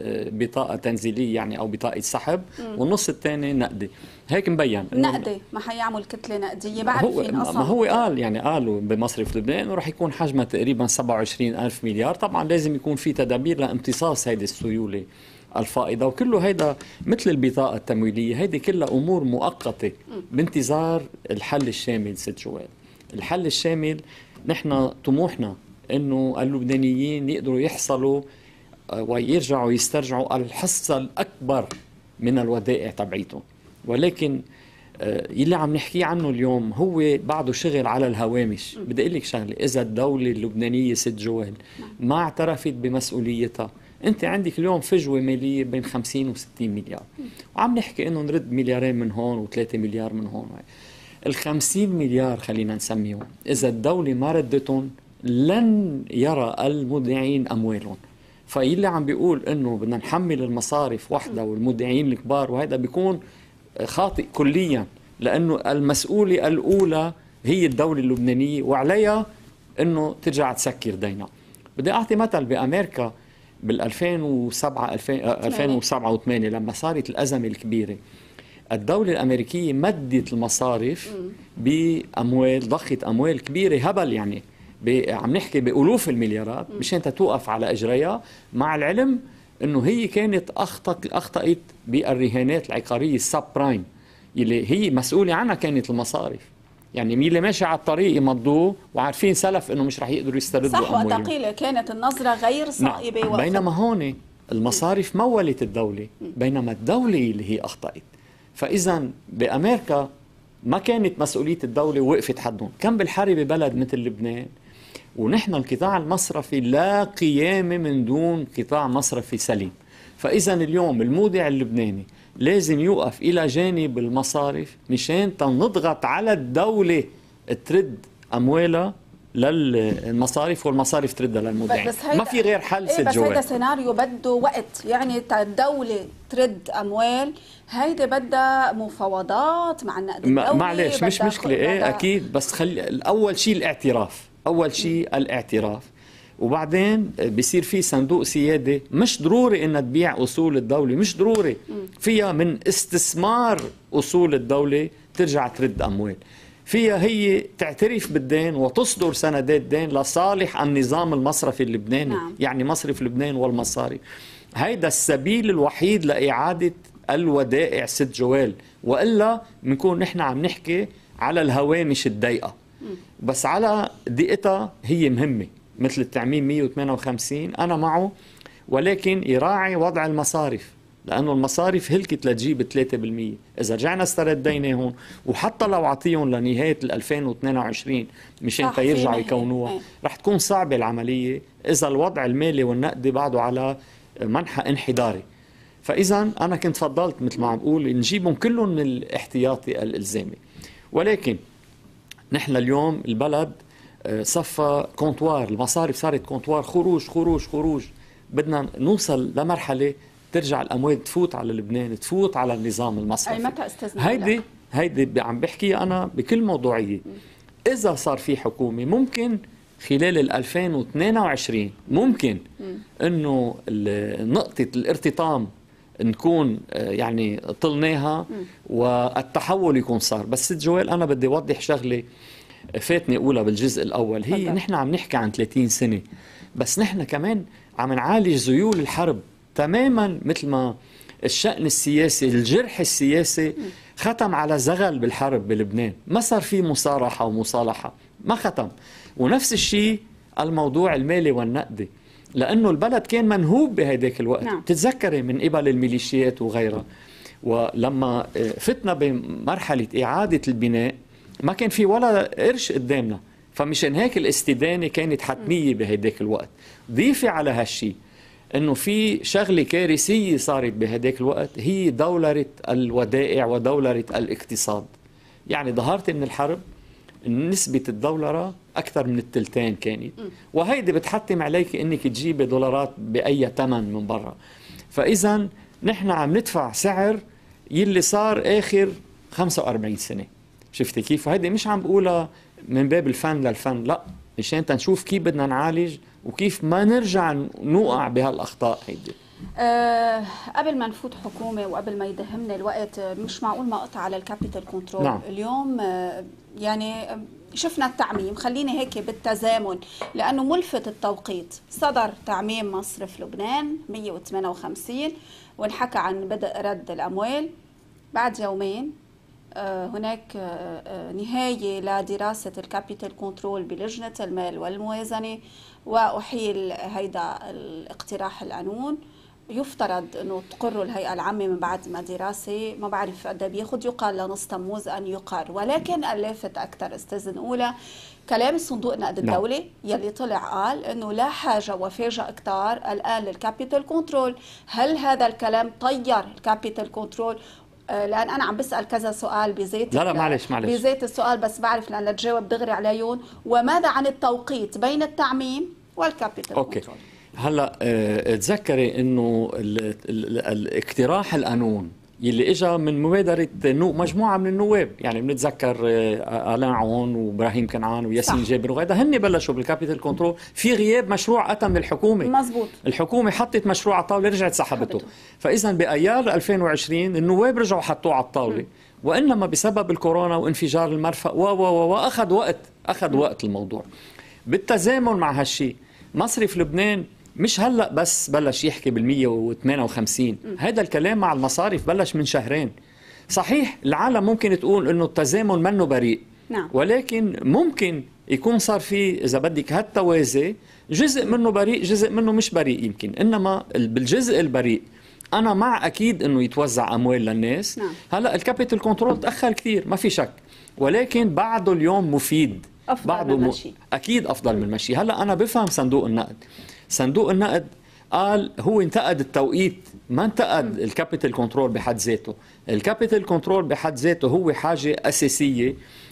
بطاقه تنزيليه يعني او بطاقه سحب والنص الثاني نقدي. هيك مبين نقدي ما حيعمل كتله نقديه. بعد هو فين اصلا ما هو قال يعني قالوا بمصرف لبنان انه رح يكون حجمها تقريبا سبعة وعشرين ألف مليار. طبعا لازم يكون في تدابير لامتصاص هيدي السيوله الفائضه، وكله هيدا مثل البطاقه التمويليه، هيدي كلها امور مؤقته بانتظار الحل الشامل. ست جوال الحل الشامل، نحن طموحنا انه اللبنانيين يقدروا يحصلوا ويرجعوا يسترجعوا الحصه الاكبر من الودائع تبعيتهم، ولكن يلي عم نحكي عنه اليوم هو بعده شغل على الهوامش. بدي اقول لك شغله، اذا الدوله اللبنانيه ست جوال ما اعترفت بمسؤوليتها، انت عندك اليوم فجوه ماليه بين خمسين وستين مليار، وعم نحكي انه نرد مليارين من هون وثلاثة مليار من هون. ال خمسين مليار خلينا نسميهم، اذا الدوله ما ردتهم لن يرى المودعين اموالهم. فيلي عم بيقول انه بدنا نحمل المصارف وحده والمودعين الكبار، وهذا بيكون خاطئ كليا، لانه المسؤوله الاولى هي الدوله اللبنانيه وعليها انه ترجع تسكر دينها. بدي اعطي مثل بامريكا بال ألفين وسبعة ألفين وسبعة وثمانية لما صارت الازمه الكبيره، الدوله الامريكيه مدت المصارف باموال، ضخت اموال كبيره هبل، يعني عم نحكي بالوف المليارات مشان توقف على اجريها، مع العلم انه هي كانت اخطأت اخطأت بالرهانات العقاريه السب برايم اللي هي مسؤوله عنها كانت المصارف. يعني مين اللي ماشي على الطريق يمضوه وعارفين سلف انه مش رح يقدروا يستردوا صح، وثقيله كانت النظره غير صائبه. نعم. بينما هون المصارف مولت الدوله، بينما الدوله اللي هي اخطأت. فاذا بامريكا ما كانت مسؤوليه الدوله ووقفت حدهم. كم بالحرب ببلد مثل لبنان، ونحن القطاع المصرفي لا قيام من دون قطاع مصرفي سليم. فإذا اليوم المودع اللبناني لازم يوقف إلى جانب المصارف مشان تنضغط على الدولة ترد اموالها للمصارف والمصارف تردها للمودعين. ما في غير حل. ايه ست بس جوال هيدا سيناريو بده وقت، يعني الدولة ترد اموال هيدا بدها مفاوضات مع النقد الدولي. معلش مش مشكلة، ايه اكيد، بس خلي اول شيء الاعتراف، اول شيء الاعتراف، وبعدين بيصير في صندوق سيادة. مش ضروري انها تبيع اصول الدولة، مش ضروري، فيها من استثمار اصول الدولة ترجع ترد اموال، فيها هي تعترف بالدين وتصدر سندات دين لصالح النظام المصرفي اللبناني. نعم. يعني مصرف لبنان والمصاري، هيدا السبيل الوحيد لإعادة الودائع ست جوال، وإلا بنكون نحن عم نحكي على الهوامش الضيقة. بس على دقيقتها هي مهمة، مثل التعميم مية وثمانية وخمسين أنا معه، ولكن يراعي وضع المصارف، لأنه المصارف هلكت لتجيب ثلاثة بالمية. إذا رجعنا استردينا هون وحتى لو عطيهم لنهاية ألفين واثنين وعشرين مشان يرجعوا يكونوها، رح تكون صعبة العملية إذا الوضع المالي والنقدي بعده على منحى انحداري. فإذا أنا كنت فضلت مثل ما عم بقول نجيبهم كلهم من الاحتياطي الإلزامي، ولكن نحن اليوم البلد صفى كونتوار، المصارف صارت كونتوار، خروج خروج خروج. بدنا نوصل لمرحلة ترجع الأموال تفوت على لبنان، تفوت على النظام المصرفي. أي متى استثناء؟ هيدي هيدي عم بحكي أنا بكل موضوعية. إذا صار في حكومة ممكن خلال ال ألفين واثنين وعشرين ممكن إنه نقطة الارتطام نكون يعني طلناها والتحول يكون صار. بس ست جوال أنا بدي أوضح شغلة فاتني أولى بالجزء الأول، هي فضل. نحن عم نحكي عن ثلاثين سنة، بس نحن كمان عم نعالج ذيول الحرب تماما. مثل ما الشأن السياسي، الجرح السياسي ختم على زغل بالحرب بلبنان، ما صار في مصارحة ومصالحة، ما ختم. ونفس الشيء الموضوع المالي والنقدي، لأنه البلد كان منهوب بهداك الوقت. نعم. تتذكري من قبل الميليشيات وغيرها، ولما فتنا بمرحلة إعادة البناء ما كان في ولا قرش قدامنا، فمشان هيك الاستدانة كانت حتمية بهداك الوقت. ضيفي على هالشي انه في شغله كارثيه صارت بهداك الوقت، هي دولره الودائع ودولره الاقتصاد. يعني ظهرت من الحرب نسبه الدولره اكثر من الثلثين كانت، وهيدي بتحتم عليك انك تجيبي دولارات باي ثمن من برا. فاذا نحن عم ندفع سعر يلي صار اخر خمسة وأربعين سنه. شفتي كيف؟ وهيدي مش عم بقولها من باب الفن للفن، لا، مشان تنشوف كيف بدنا نعالج وكيف ما نرجع نوقع بهالأخطاء هيدي. أه قبل ما نفوت حكومة وقبل ما يدهمنا الوقت، مش معقول ما أقطع على الكابيتال كنترول. نعم. اليوم أه يعني شفنا التعميم، خليني هيك بالتزامن لأنه ملفت التوقيت. صدر تعميم مصرف لبنان مية وثمانية وخمسين وانحكى عن بدء رد الأموال. بعد يومين هناك نهاية لدراسة الكابيتال كنترول بلجنة المال والموازنة، وأحيل هيدا الاقتراح القانون. يفترض أنه تقر الهيئة العامة من بعد ما دراسة، ما بعرف قد بياخد، يقال لنص تموز أن يقر. ولكن اللافت أكثر استاذ أولى كلام الصندوق النقد الدولي يلي طلع قال أنه لا حاجة وفاجأ كتار الآن للكابيتال كنترول. هل هذا الكلام طير الكابيتال كنترول؟ لأن أنا عم بسأل كذا سؤال بذات لا لا معلش معلش بذات السؤال، بس بعرف لأن تجاوب دغري عليهم. وماذا عن التوقيت بين التعميم والكابيتال أوكي. كنترول؟ هلا اه تذكري انه الاقتراح القانون يلي اجى من مبادره مجموعه من النواب، يعني بنتذكر آلان عون وابراهيم كنعان وياسين جابر وغيرها، هن بلشوا بالكابيتال كنترول في غياب مشروع اتى من الحكومه. مزبوط. الحكومه حطت مشروع على الطاوله رجعت سحبته، فاذا بايار ألفين وعشرين النواب رجعوا حطوه على الطاوله، وانما بسبب الكورونا وانفجار المرفأ و و و اخذ وقت اخذ وقت الموضوع. بالتزامن مع هالشيء مصرف لبنان مش هلأ بس بلش يحكي بالمية وثمانية وخمسين، هذا الكلام مع المصارف بلش من شهرين. صحيح العالم ممكن تقول انه التزامن منه بريء، نعم. ولكن ممكن يكون صار في اذا بدك هالتوازي، جزء منه بريء جزء منه مش بريء يمكن، انما بالجزء البريء انا مع اكيد انه يتوزع اموال للناس. نعم. هلا الكابيتال كنترول تاخر كثير ما في شك، ولكن بعده اليوم مفيد، افضل من المشي، اكيد افضل من المشي. هلا انا بفهم صندوق النقد، صندوق النقد قال هو انتقد التوقيت، ما انتقد الكابيتال كنترول بحد ذاته. الكابيتال كنترول بحد ذاته هو حاجة أساسية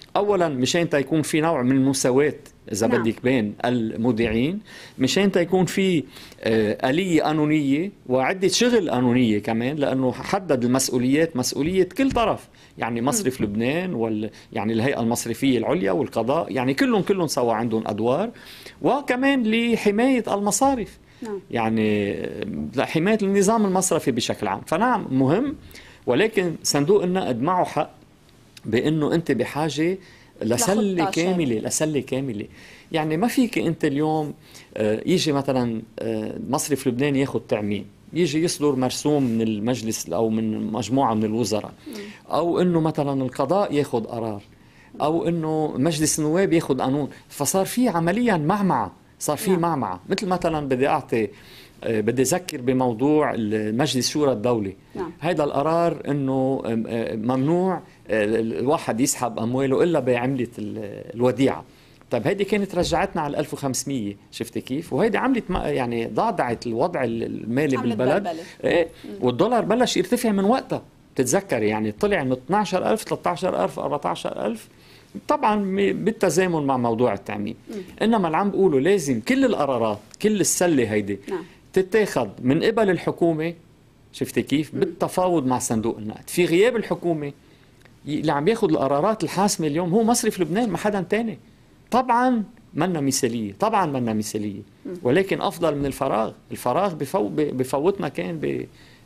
اولا مشان يكون في نوع من المساواه اذا نعم. بدك بين المودعين، مشان يكون في آلية قانونية وعدة شغل قانونية كمان، لأنه حدد المسؤوليات، مسؤولية كل طرف، يعني مصرف م. لبنان وال يعني الهيئة المصرفية العليا والقضاء، يعني كلهم كلهم سوا عندهم أدوار، وكمان لحماية المصارف نعم. يعني لحماية النظام المصرفي بشكل عام. فنعم مهم، ولكن صندوق النقد معه حق بأنه أنت بحاجة لسلة كاملة، لسلة كاملة. يعني ما فيك أنت اليوم يجي مثلا مصرف لبنان ياخد تعميم، يجي يصدر مرسوم من المجلس أو من مجموعة من الوزراء، أو أنه مثلا القضاء ياخد قرار، أو أنه مجلس النواب ياخد قانون، فصار في عمليا معمعة، صار في معمعة. مثل مثلا بدي أعطي بدي أذكر بموضوع مجلس شورى الدولة. نعم. هذا القرار أنه ممنوع الواحد يسحب أمواله إلا بعملة الوديعة. طيب هيدي كانت رجعتنا على ألف وخمسمية، شفتي كيف؟ وهيدي عملت يعني ضاعت الوضع المالي بالبلد، إيه، والدولار بلش يرتفع من وقتها. بتتذكري يعني طلع من اثني عشر ألف ثلاثة عشر ألف أربعة عشر ألف، طبعا بالتزامن مع موضوع التعميم. م. انما اللي عم بقوله لازم كل القرارات، كل السله هيدي نعم. تتاخذ من قبل الحكومه، شفتي كيف؟ م. بالتفاوض مع صندوق النقد. في غياب الحكومه اللي عم ياخذ القرارات الحاسمه اليوم هو مصرف لبنان، ما حدا ثاني. طبعا منا مثاليه، طبعا منا مثاليه، ولكن افضل من الفراغ. الفراغ بفو بفوتنا كان ب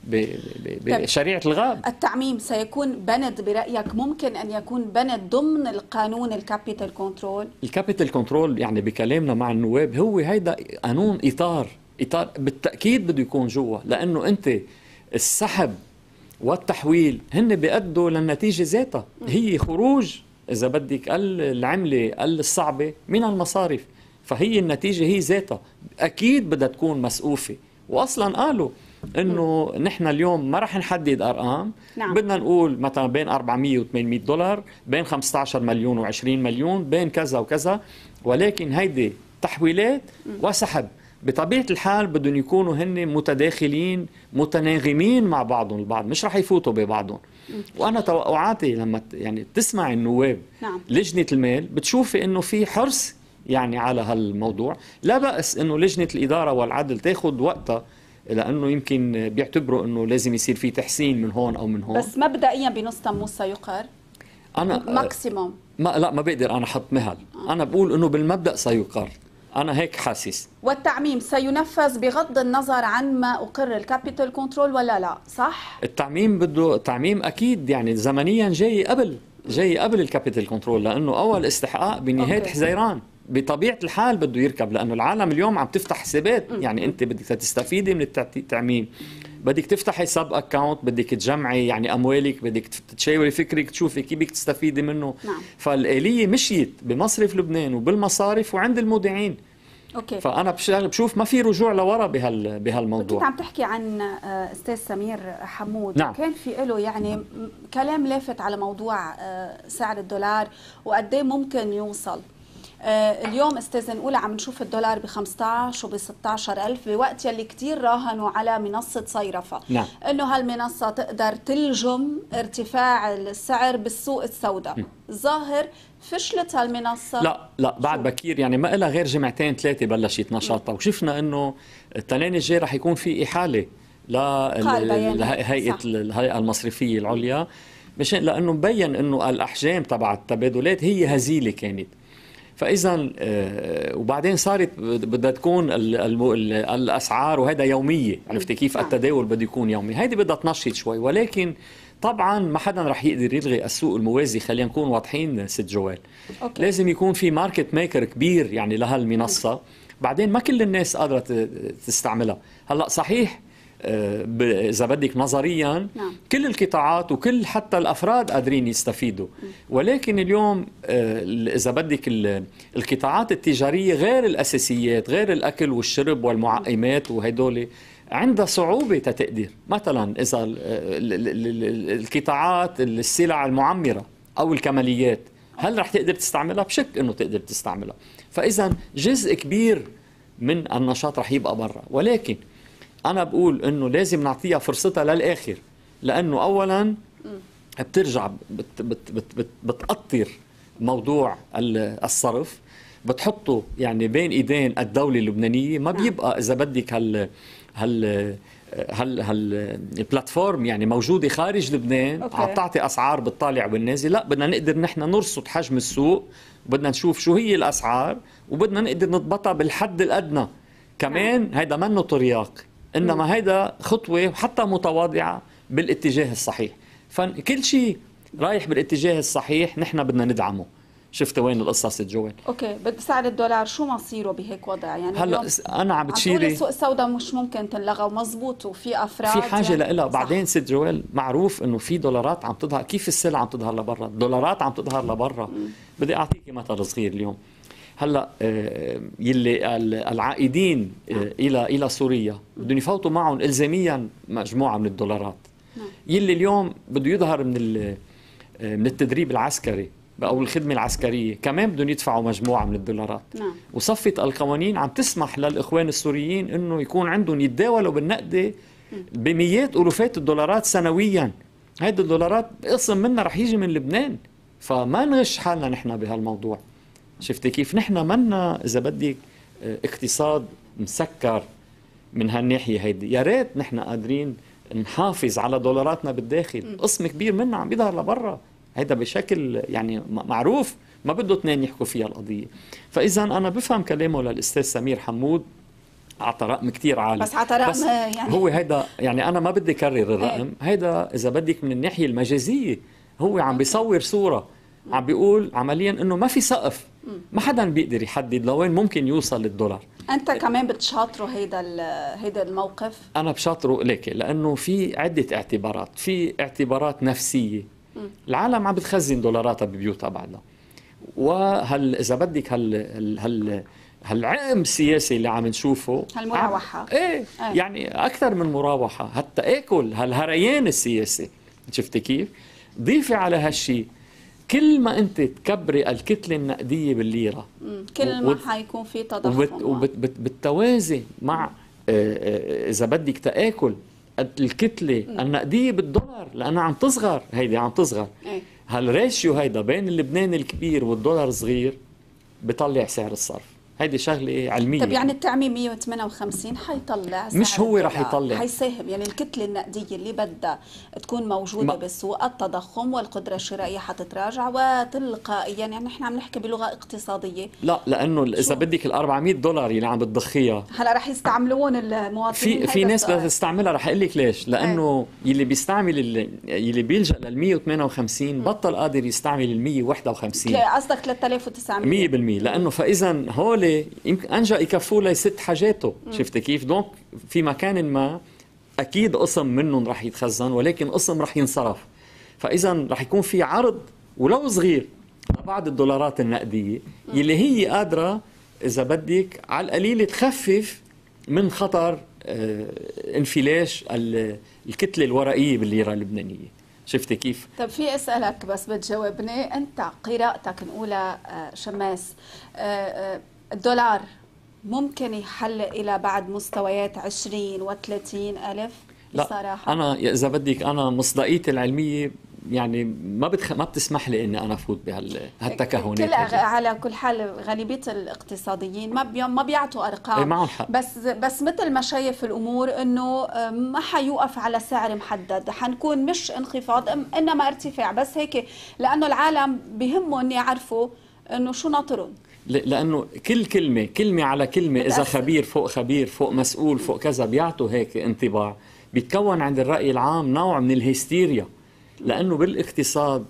بشريعة الغاب. التعميم سيكون بند برأيك، ممكن أن يكون بند ضمن القانون الكابيتال كنترول؟ الكابيتال كنترول يعني بكلامنا مع النواب هو هيدا قانون إطار، إطار بالتأكيد بده يكون جوا، لأنه أنت السحب والتحويل هن بيأدوا للنتيجة ذاتها، هي خروج إذا بدك العملة الصعبة من المصارف، فهي النتيجة هي ذاتها أكيد بدها تكون مسؤوفة. وأصلا قالوا انه نحن اليوم ما رح نحدد ارقام، نعم. بدنا نقول مثلا بين أربعمية وثمانمية دولار، بين خمسة عشر مليون وعشرين مليون، بين كذا وكذا، ولكن هيدي تحويلات وسحب بطبيعه الحال بدهم يكونوا هن متداخلين متناغمين مع بعضهم البعض، مش رح يفوتوا ببعضهم. وانا توقعاتي لما يعني تسمع النواب نعم. لجنه المال بتشوفي انه في حرص يعني على هالموضوع. لا بأس انه لجنه الاداره والعدل تاخذ وقتها، لأنه يمكن بيعتبروا أنه لازم يصير في تحسين من هون أو من هون، بس مبدئيا بنص تموز سيقر أنا ماكسيموم. ما لا ما بقدر أنا أحط مهل، آه. أنا بقول أنه بالمبدأ سيقر، أنا هيك حاسس. والتعميم سينفذ بغض النظر عن ما أقر الكابيتال كنترول ولا لا، صح؟ التعميم بده تعميم أكيد، يعني زمنيا جاي قبل جاي قبل الكابيتال كنترول، لأنه أول استحقاق بنهاية حزيران بطبيعة الحال بده يركب، لأنه العالم اليوم عم تفتح حسابات. يعني أنت بدك تستفيدي من التعميم، بدك تفتحي سب أكاونت، بدك تجمعي يعني أموالك، بدك تشاوري فكرك، تشوفي كيف بدك تستفيدي منه. نعم. فالآلية مشيت بمصرف لبنان وبالمصارف وعند المودعين. أوكي. فأنا بشوف ما في رجوع لورا بهال بهالموضوع. كنت عم تحكي عن أستاذ سمير حمود. نعم. كان في له يعني كلام لافت على موضوع سعر الدولار وقد ايه ممكن يوصل. اليوم استاذ نقول عم نشوف الدولار ب خمسة عشر وب ستة عشر ألف، بوقت يلي كثير راهنوا على منصة صيرفة. نعم. انه هالمنصة تقدر تلجم ارتفاع السعر بالسوق السوداء. ظاهر فشلت هالمنصة. لا لا بعد بكير، يعني ما لها غير جمعتين ثلاثة بلشت نشاطها، وشفنا انه التنين الجاي رح يكون في إحالة لهيئة الهيئة المصرفية العليا، مشان لانه مبين انه الاحجام تبع التبادلات هي هزيلة كانت. فاذا وبعدين صارت بدها تكون ال ال الاسعار وهذا يوميه، عرفتي كيف؟ التداول بده يكون يومي، هيدي بدها تنشط شوي، ولكن طبعا ما حدا رح يقدر يلغي السوق الموازي. خلينا نكون واضحين ست جوال. أوكي. لازم يكون في ماركت ميكر كبير يعني لهالمنصه، بعدين ما كل الناس قادره تستعملها. هلا صحيح إذا بدك نظريا نعم. كل القطاعات وكل حتى الأفراد قادرين يستفيدوا، ولكن اليوم إذا بدك القطاعات التجارية غير الأساسيات، غير الأكل والشرب والمعقمات وهدول عندها صعوبة تتقدر. مثلا إذا القطاعات السلع المعمرة أو الكماليات، هل رح تقدر تستعملها؟ بشك أنه تقدر تستعملها. فإذا جزء كبير من النشاط رح يبقى برا، ولكن أنا بقول إنه لازم نعطيها فرصتها للآخر، لأنه أولاً بترجع بت بت بت بت بتقطر موضوع الصرف بتحطه يعني بين ايدين الدوله اللبنانيه، ما بيبقى اذا بدك هال هال هال هال البلاتفورم يعني موجوده خارج لبنان عم تعطي اسعار بالطالع والنازل. لا، بدنا نقدر نحن نرصد حجم السوق، بدنا نشوف شو هي الاسعار، وبدنا نقدر نضبطها بالحد الادنى. كمان هيدا منه طرياق، انما هيدا خطوه حتى متواضعه بالاتجاه الصحيح. فكل شيء رايح بالاتجاه الصحيح نحن بدنا ندعمه. شفت وين القصص جوال؟ اوكي، بسعر الدولار شو مصيره بهيك وضع؟ يعني هلا انا عم بتشيري السوق السوداء مش ممكن تنلغى، ومزبوط، وفي افراد في حاجه يعني لها. بعدين ست جوال معروف انه في دولارات عم تظهر، كيف السلعه عم تظهر لبرا، الدولارات عم تظهر لبرا. بدي اعطيكي مثل صغير اليوم. هلا يلي العائدين الى الى سوريا بدهم يفوتوا معهم الزاميا مجموعه من الدولارات. يلي اليوم بده يظهر من من التدريب العسكري او الخدمه العسكريه كمان بدهم يدفعوا مجموعه من الدولارات. نعم. وصفه القوانين عم تسمح للاخوان السوريين انه يكون عندهم يتداولوا بالنقد بمئات الوفات الدولارات سنويا. هيدي الدولارات قسم منها رح يجي من لبنان، فما نغش حالنا نحن بهالموضوع. شفتي كيف نحن منا اذا بدك اقتصاد مسكر من هالناحيه هيدي. يا ريت نحن قادرين نحافظ على دولاراتنا بالداخل، قسم كبير منها عم بيظهر لبرا. هيدا بشكل يعني معروف، ما بده اثنين يحكوا فيها القضيه. فاذا انا بفهم كلامه للاستاذ سمير حمود، عطى رقم كثير عالي، بس عطى رقم يعني هو هيدا يعني انا ما بدي كرر الرقم. هيدا اذا بدك من الناحيه المجازيه هو عم بيصور صوره، عم بيقول عمليا انه ما في سقف، ما حدا بيقدر يحدد لوين ممكن يوصل الدولار. انت كمان بتشاطره هيدا هيدا الموقف؟ انا بشاطره ليك لانه في عده اعتبارات. في اعتبارات نفسيه، العالم عم بتخزن دولاراتها ببيوتها بعدها، وهل اذا بدك هال هال هالعقم السياسي اللي عم نشوفه، هالمراوحه ايه, ايه يعني اكثر من مراوحه، حتى اكل هالهريان السياسي. شفتي كيف؟ ضيفي على هالشيء كل ما انت تكبري الكتله النقديه بالليره، كل ما حيكون في تضخم، وبالتوازي مع اذا بدك تاكل الكتله م. النقديه بالدولار، لانها عم تصغر. هيدي عم تصغر. ايه؟ هالريشيو هيدا بين اللبنان الكبير والدولار الصغير بيطلع سعر الصرف. هيدي شغله علميه. طب يعني التعميم مئة وثمانية وخمسين حيطلع سعر، مش هو رح يطلع، حيساهم يعني الكتله النقديه اللي بدها تكون موجوده ما. بالسوق، التضخم والقدره الشرائيه حتتراجع وتلقائيا. يعني نحن عم نحكي بلغه اقتصاديه. لا، لانه اذا بدك ال أربعمئة دولار اللي عم بتضخيها هلا رح يستعملون المواطنين. في في ناس بدها تستعملها. رح اقول لك ليش. لانه ايه؟ يلي بيستعمل يلي بيلجا لل مئة وثمانية وخمسين م. بطل قادر يستعمل ال مئة وواحد وخمسين. قصدك ثلاثة آلاف وتسعمئة؟ مئة بالمئة. لانه فاذا هول يمكن انجا يكفوا لي ست حاجاته. شفت كيف؟ دونك في مكان ما اكيد قسم منهم رح يتخزن، ولكن قسم رح ينصرف. فاذا رح يكون في عرض ولو صغير لبعض الدولارات النقديه يلي هي قادره اذا بدك على القليل تخفف من خطر اه انفلاش الكتله الورقيه بالليره اللبنانيه. شفتي كيف؟ طب في اسالك بس بتجاوبني انت، قراءتك نقولها شماس، الدولار ممكن يحل إلى بعد مستويات عشرين وثلاثين ألف بصراحة؟ لا، أنا إذا بدك أنا مصداقيتي العلمية يعني ما بتخ... ما بتسمح لي إني أنا أفوت بهالتكهنات. كل أغ... على كل حال غالبية الاقتصاديين ما بي... ما بيعطوا أرقام. معهم حق. بس بس مثل ما شايف الأمور إنه ما حيوقف على سعر محدد، حنكون مش انخفاض إنما ارتفاع، بس هيك لأنه العالم بهمهم يعرفوا إنه شو ناطرهم. لأنه كل كلمة كلمة على كلمة إذا خبير فوق خبير فوق مسؤول فوق كذا بيعطوا هيك انطباع، بيتكون عند الرأي العام نوع من الهستيريا. لأنه بالاقتصاد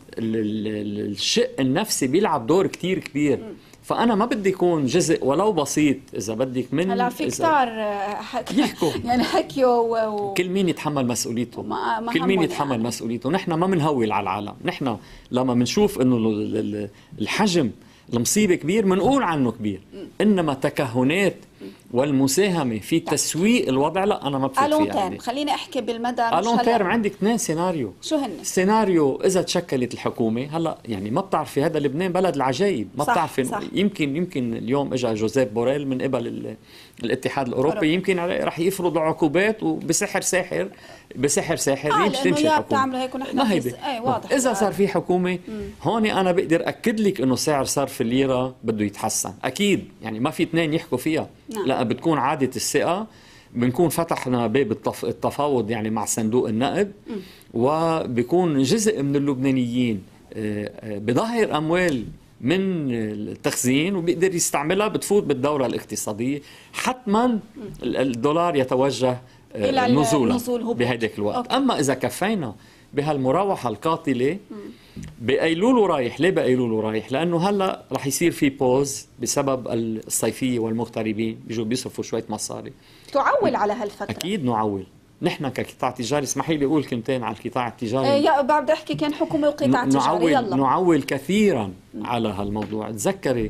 الشق النفسي بيلعب دور كتير كبير. فأنا ما بدي يكون جزء ولو بسيط إذا بدك من هلا في كتار يحكوا يعني حكيوا و... كل مين يتحمل مسؤوليته، كل مين يتحمل يعني. مسؤوليته. نحن ما بنهول على العالم. نحن لما بنشوف إنه الحجم المصيبة كبير منقول عنه كبير، إنما تكهنات والمساهمه في تسويق الوضع، لا انا ما بفكر فيها. الون خليني احكي بالمدى. الون تيرم عندك اثنين سيناريو. شو هن؟ سيناريو اذا تشكلت الحكومه، هلا يعني ما بتعرفي هذا لبنان بلد العجائب، ما بتعرفي. يمكن يمكن اليوم اجى جوزيف بوريل من قبل الاتحاد الاوروبي أوروبي. يمكن رح يفرضوا عقوبات وبسحر ساحر بسحر ساحر آه يمشي تمشي الحكومه. هيك ونحن ما هيدي اي واضح. اذا صار في حكومه هون انا بقدر اكد لك انه سعر صرف الليره بده يتحسن اكيد، يعني ما في اثنين يحكوا فيها. نعم. لا بتكون عاده الثقه، بنكون فتحنا باب التفاوض يعني مع صندوق النقد، وبيكون جزء من اللبنانيين بظهر اموال من التخزين وبيقدر يستعملها، بتفوت بالدوره الاقتصاديه. حتما الدولار يتوجه الى نزولا نزول بهداك الوقت. أوكي. اما اذا كفينا بهالمراوحه القاتله بايلول ورايح، ليه بايلول ورايح؟ لانه هلا رح يصير في بوز بسبب الصيفيه والمغتربين بيجوا بيصرفوا شويه مصاري. تعول على هالفتره. اكيد نعول. نحن كقطاع تجاري، اسمحي لي اقول كلمتين على القطاع التجاري. إيه يا بدي احكي كان حكومه وقطاع تجاري. يلا نعول كثيرا على هالموضوع. تذكري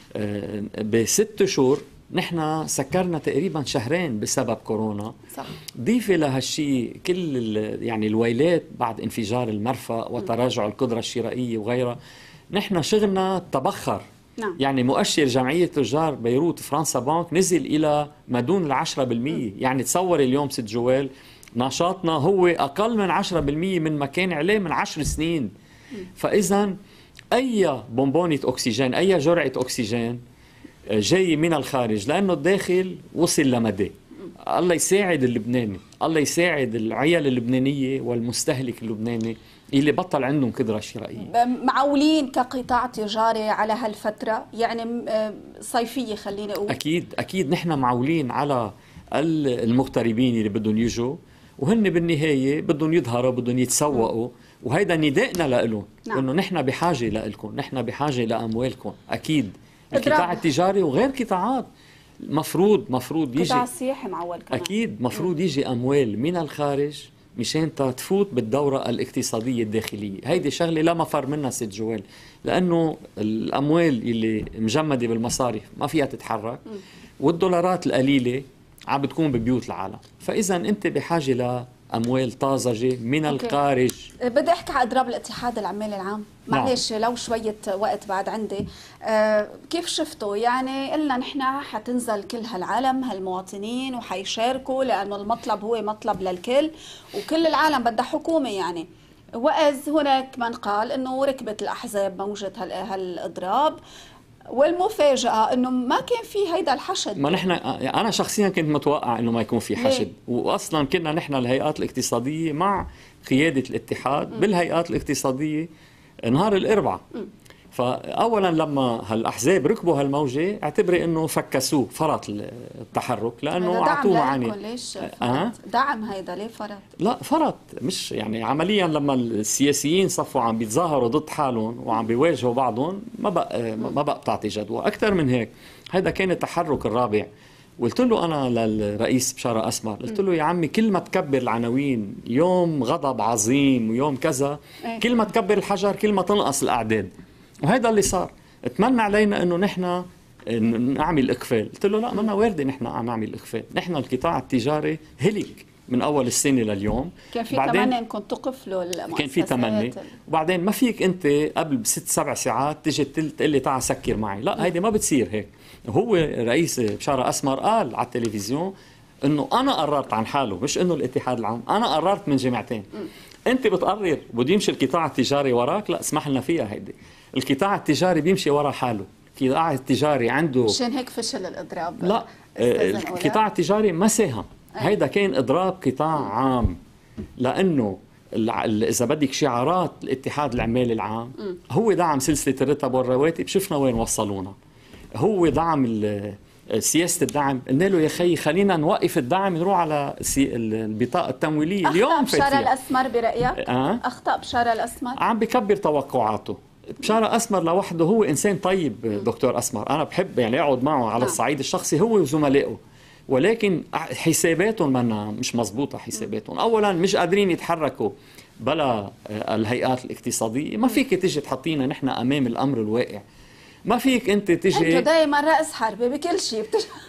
بست شهور نحن سكرنا تقريبا شهرين بسبب كورونا. صح. ضيفي لهالشيء كل يعني الويلات بعد انفجار المرفأ وتراجع القدرة الشرائية وغيرها، نحن شغلنا تبخر. نعم. يعني مؤشر جمعية تجار بيروت فرنسا بانك نزل إلى ما دون العشرة بالمية. يعني تصور اليوم ست جوال نشاطنا هو أقل من عشرة بالمية من ما كان عليه من عشر سنين. فإذا أي بونبونة أكسجين، أي جرعة أكسجين جاي من الخارج، لأنه الداخل وصل لمدى. الله يساعد اللبناني، الله يساعد العيال اللبنانية والمستهلك اللبناني اللي بطل عندهم قدرة شرائية. معولين كقطاع تجاري على هالفترة يعني صيفية خليني أقول. أكيد أكيد نحن معولين على المغتربين اللي بدهم يجوا، وهن بالنهاية بدهم يظهروا، بدهم يتسوقوا، وهيدا ندائنا لهم. نعم. إنه نحن بحاجة لكم، نحن بحاجة لأموالكم. أكيد القطاع التجاري وغير قطاعات مفروض مفروض يجي قطاع السياحي معول كمان. أكيد مفروض يجي أموال من الخارج مشان تفوت بالدورة الاقتصادية الداخلية. هيدي شغلة لا مفر منها ست جوال، لأنه الأموال اللي مجمدة بالمصارف ما فيها تتحرك، والدولارات القليلة عم بتكون ببيوت العالم. فإذا أنت بحاجة لأموال طازجة من أوكي. الخارج. بدي أحكي على إضراب الاتحاد العمالي العام. معلش لو شوية وقت بعد عندي. آه كيف شفتوا؟ يعني قلنا نحن حتنزل كل هالعالم هالمواطنين وحيشاركوا، لأنه المطلب هو مطلب للكل وكل العالم بدها حكومة. يعني وإذ هناك من قال إنه ركبت الأحزاب موجة هالإضراب، والمفاجأة إنه ما كان في هيدا الحشد. ما نحن أنا شخصيا كنت متوقع إنه ما يكون في حشد. ليه؟ وأصلا كنا نحن الهيئات الاقتصادية مع قيادة الاتحاد م. بالهيئات الاقتصادية نهار الأربعاء. فأولا لما هالأحزاب ركبوا هالموجة اعتبري أنه فكسوه، فرط التحرك، لأنه أعطوه معاني. ليش أه؟ دعم هيدا ليه فرط؟ لا فرط مش يعني عمليا لما السياسيين صفوا عم بيتظاهروا ضد حالهم وعم بيواجهوا بعضهم ما بقى ما بقى بتعطي جدوى أكثر من هيك. هيدا كان التحرك الرابع. قلت له أنا للرئيس بشارة أسمر، قلت له يا عمي كل ما تكبر العناوين يوم غضب عظيم ويوم كذا، كل ما تكبر الحجر كل ما تنقص الأعداد. وهذا اللي صار. اتمنى علينا انه نحن نعمل اقفال. قلت له لا منا وارده نحن عم نعمل اقفال. نحن القطاع التجاري هلك من اول السنه لليوم. كان في تمني انكم تقفلوا المؤسسات. كان في تمني، وبعدين ما فيك انت قبل بست سبع ساعات تيجي تقول لي تعال سكر معي. لا هيدي ما بتصير هيك. هو رئيس بشارة أسمر قال على التلفزيون انه انا قررت عن حاله، مش انه الاتحاد العام، انا قررت من جماعتين. م. انت بتقرر بده يمشي القطاع التجاري وراك؟ لا اسمح لنا فيها هيدي. القطاع التجاري بيمشي ورا حاله. القطاع التجاري عنده مشان هيك فشل الاضراب. لا القطاع التجاري ما ساهم. هيدا كان اضراب قطاع عام، لانه اذا بدك شعارات الاتحاد العمالي العام م. هو دعم سلسله الرتب والرواتب. شفنا وين وصلونا. هو دعم سياسه الدعم. قلنا له يا خي خلينا نوقف الدعم نروح على البطاقه التمويليه. اليوم اخطا بشارة الاسمر برايك؟ أه؟ اخطا بشارة الاسمر؟ عم بكبر توقعاته. بشارة أسمر لوحده هو إنسان طيب. دكتور أسمر أنا بحب يعني أقعد معه على الصعيد الشخصي هو وزملائه، ولكن حساباتهم منا مش مزبوطة. حساباتهم أولا مش قادرين يتحركوا بلا الهيئات الاقتصادية. ما فيك تيجي تحطينا نحن أمام الأمر الواقع. ما فيك انت تجي انت دائما راس حربه بكل شيء بتش...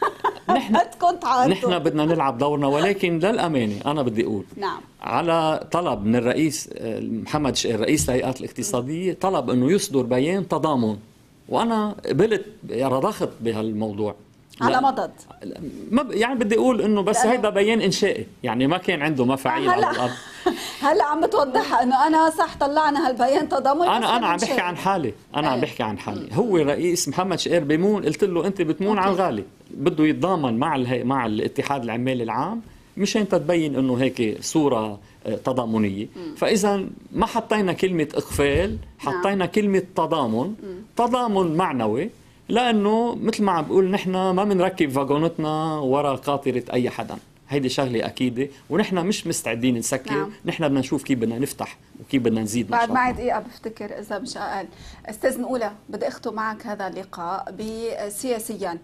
نحن بدكم تعارضوا. نحن بدنا نلعب دورنا، ولكن للامانه انا بدي اقول نعم. على طلب من الرئيس محمد شقير رئيس الهيئات الاقتصاديه، طلب انه يصدر بيان تضامن، وانا قبلت رضخت بهالموضوع على مضض. ما يعني بدي اقول انه بس هيدا بيان انشائي، يعني ما كان عنده مفاعيل على الارض. هلا عم بتوضحها انه انا صح طلعنا هالبيان تضامن. انا انا عم بحكي عن حالي، انا عم بحكي عن حالي. هو رئيس محمد شقير بيمون، قلت له انت بتمون على الغالي، بده يتضامن مع الهي... مع الاتحاد العمالي العام مشان تبين انه هيك صوره تضامنيه. فاذا ما حطينا كلمه اقفال، حطينا كلمه تضامن، تضامن معنوي، لانه مثل ما عم بقول نحن ما بنركب فاجونتنا ورا قاطره اي حدا، هيدي شغله اكيده، ونحن مش مستعدين نسكر. نعم. نحن بدنا نشوف كيف بدنا نفتح وكيف بدنا نزيد. بعد معي دقيقه بفتكر اذا مش اقل. استاذ نقوله بدي اختم معك هذا اللقاء بسياسيا،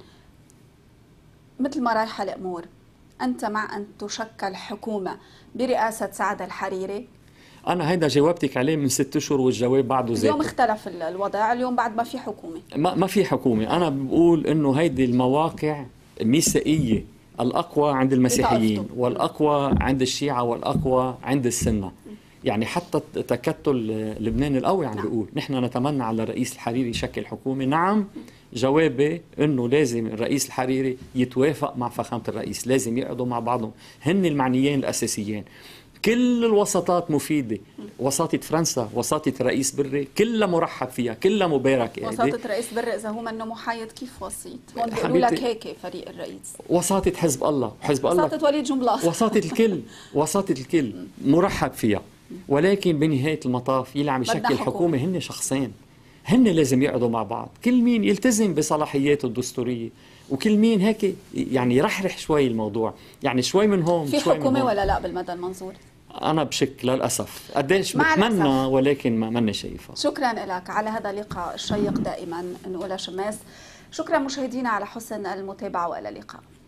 مثل ما رايحه الامور، انت مع ان تشكل حكومه برئاسه سعد الحريري؟ أنا هيدا جاوبتك عليه من ست أشهر والجواب بعده زي اليوم اختلف الوضع، اليوم بعد ما في حكومة. ما, ما في حكومة. أنا بقول إنه هيدي المواقع الميثاقية الأقوى عند المسيحيين والأقوى عند الشيعة والأقوى عند السنة. يعني حتى تكتل لبنان القوي عم بيقول نحن نتمنى على الرئيس الحريري يشكل حكومة. نعم، جوابي انه لازم الرئيس الحريري يتوافق مع فخامة الرئيس، لازم يقعدوا مع بعضهم، هن المعنيين الأساسيين. كل الوساطات مفيدة، وساطة فرنسا، وساطة رئيس بري، كلها مرحب فيها، كلها مبارك. وساطة رئيس بري إذا هو منه محايد كيف وسيط؟ هون بيقولوا لك هيك فريق الرئيس. وساطة حزب الله، حزب الله وساطة وليد جنبلاط، وساطة الكل، وساطة الكل مرحب فيها. ولكن بنهاية المطاف يلي عم يشكل حكومة هن شخصين، هن لازم يقعدوا مع بعض، كل مين يلتزم بصلاحياته الدستورية، وكل مين هيك يعني يرحرح شوي الموضوع، يعني شوي من هون في شوي حكومة من هون. ولا لا بالمدى المنظور؟ أنا بشك للأسف قديش بتمنى ولكن ما ماني شايفة. شكرا لك على هذا اللقاء الشيق دائما نقول شماس. شكرا مشاهدينا على حسن المتابعة وإلى اللقاء.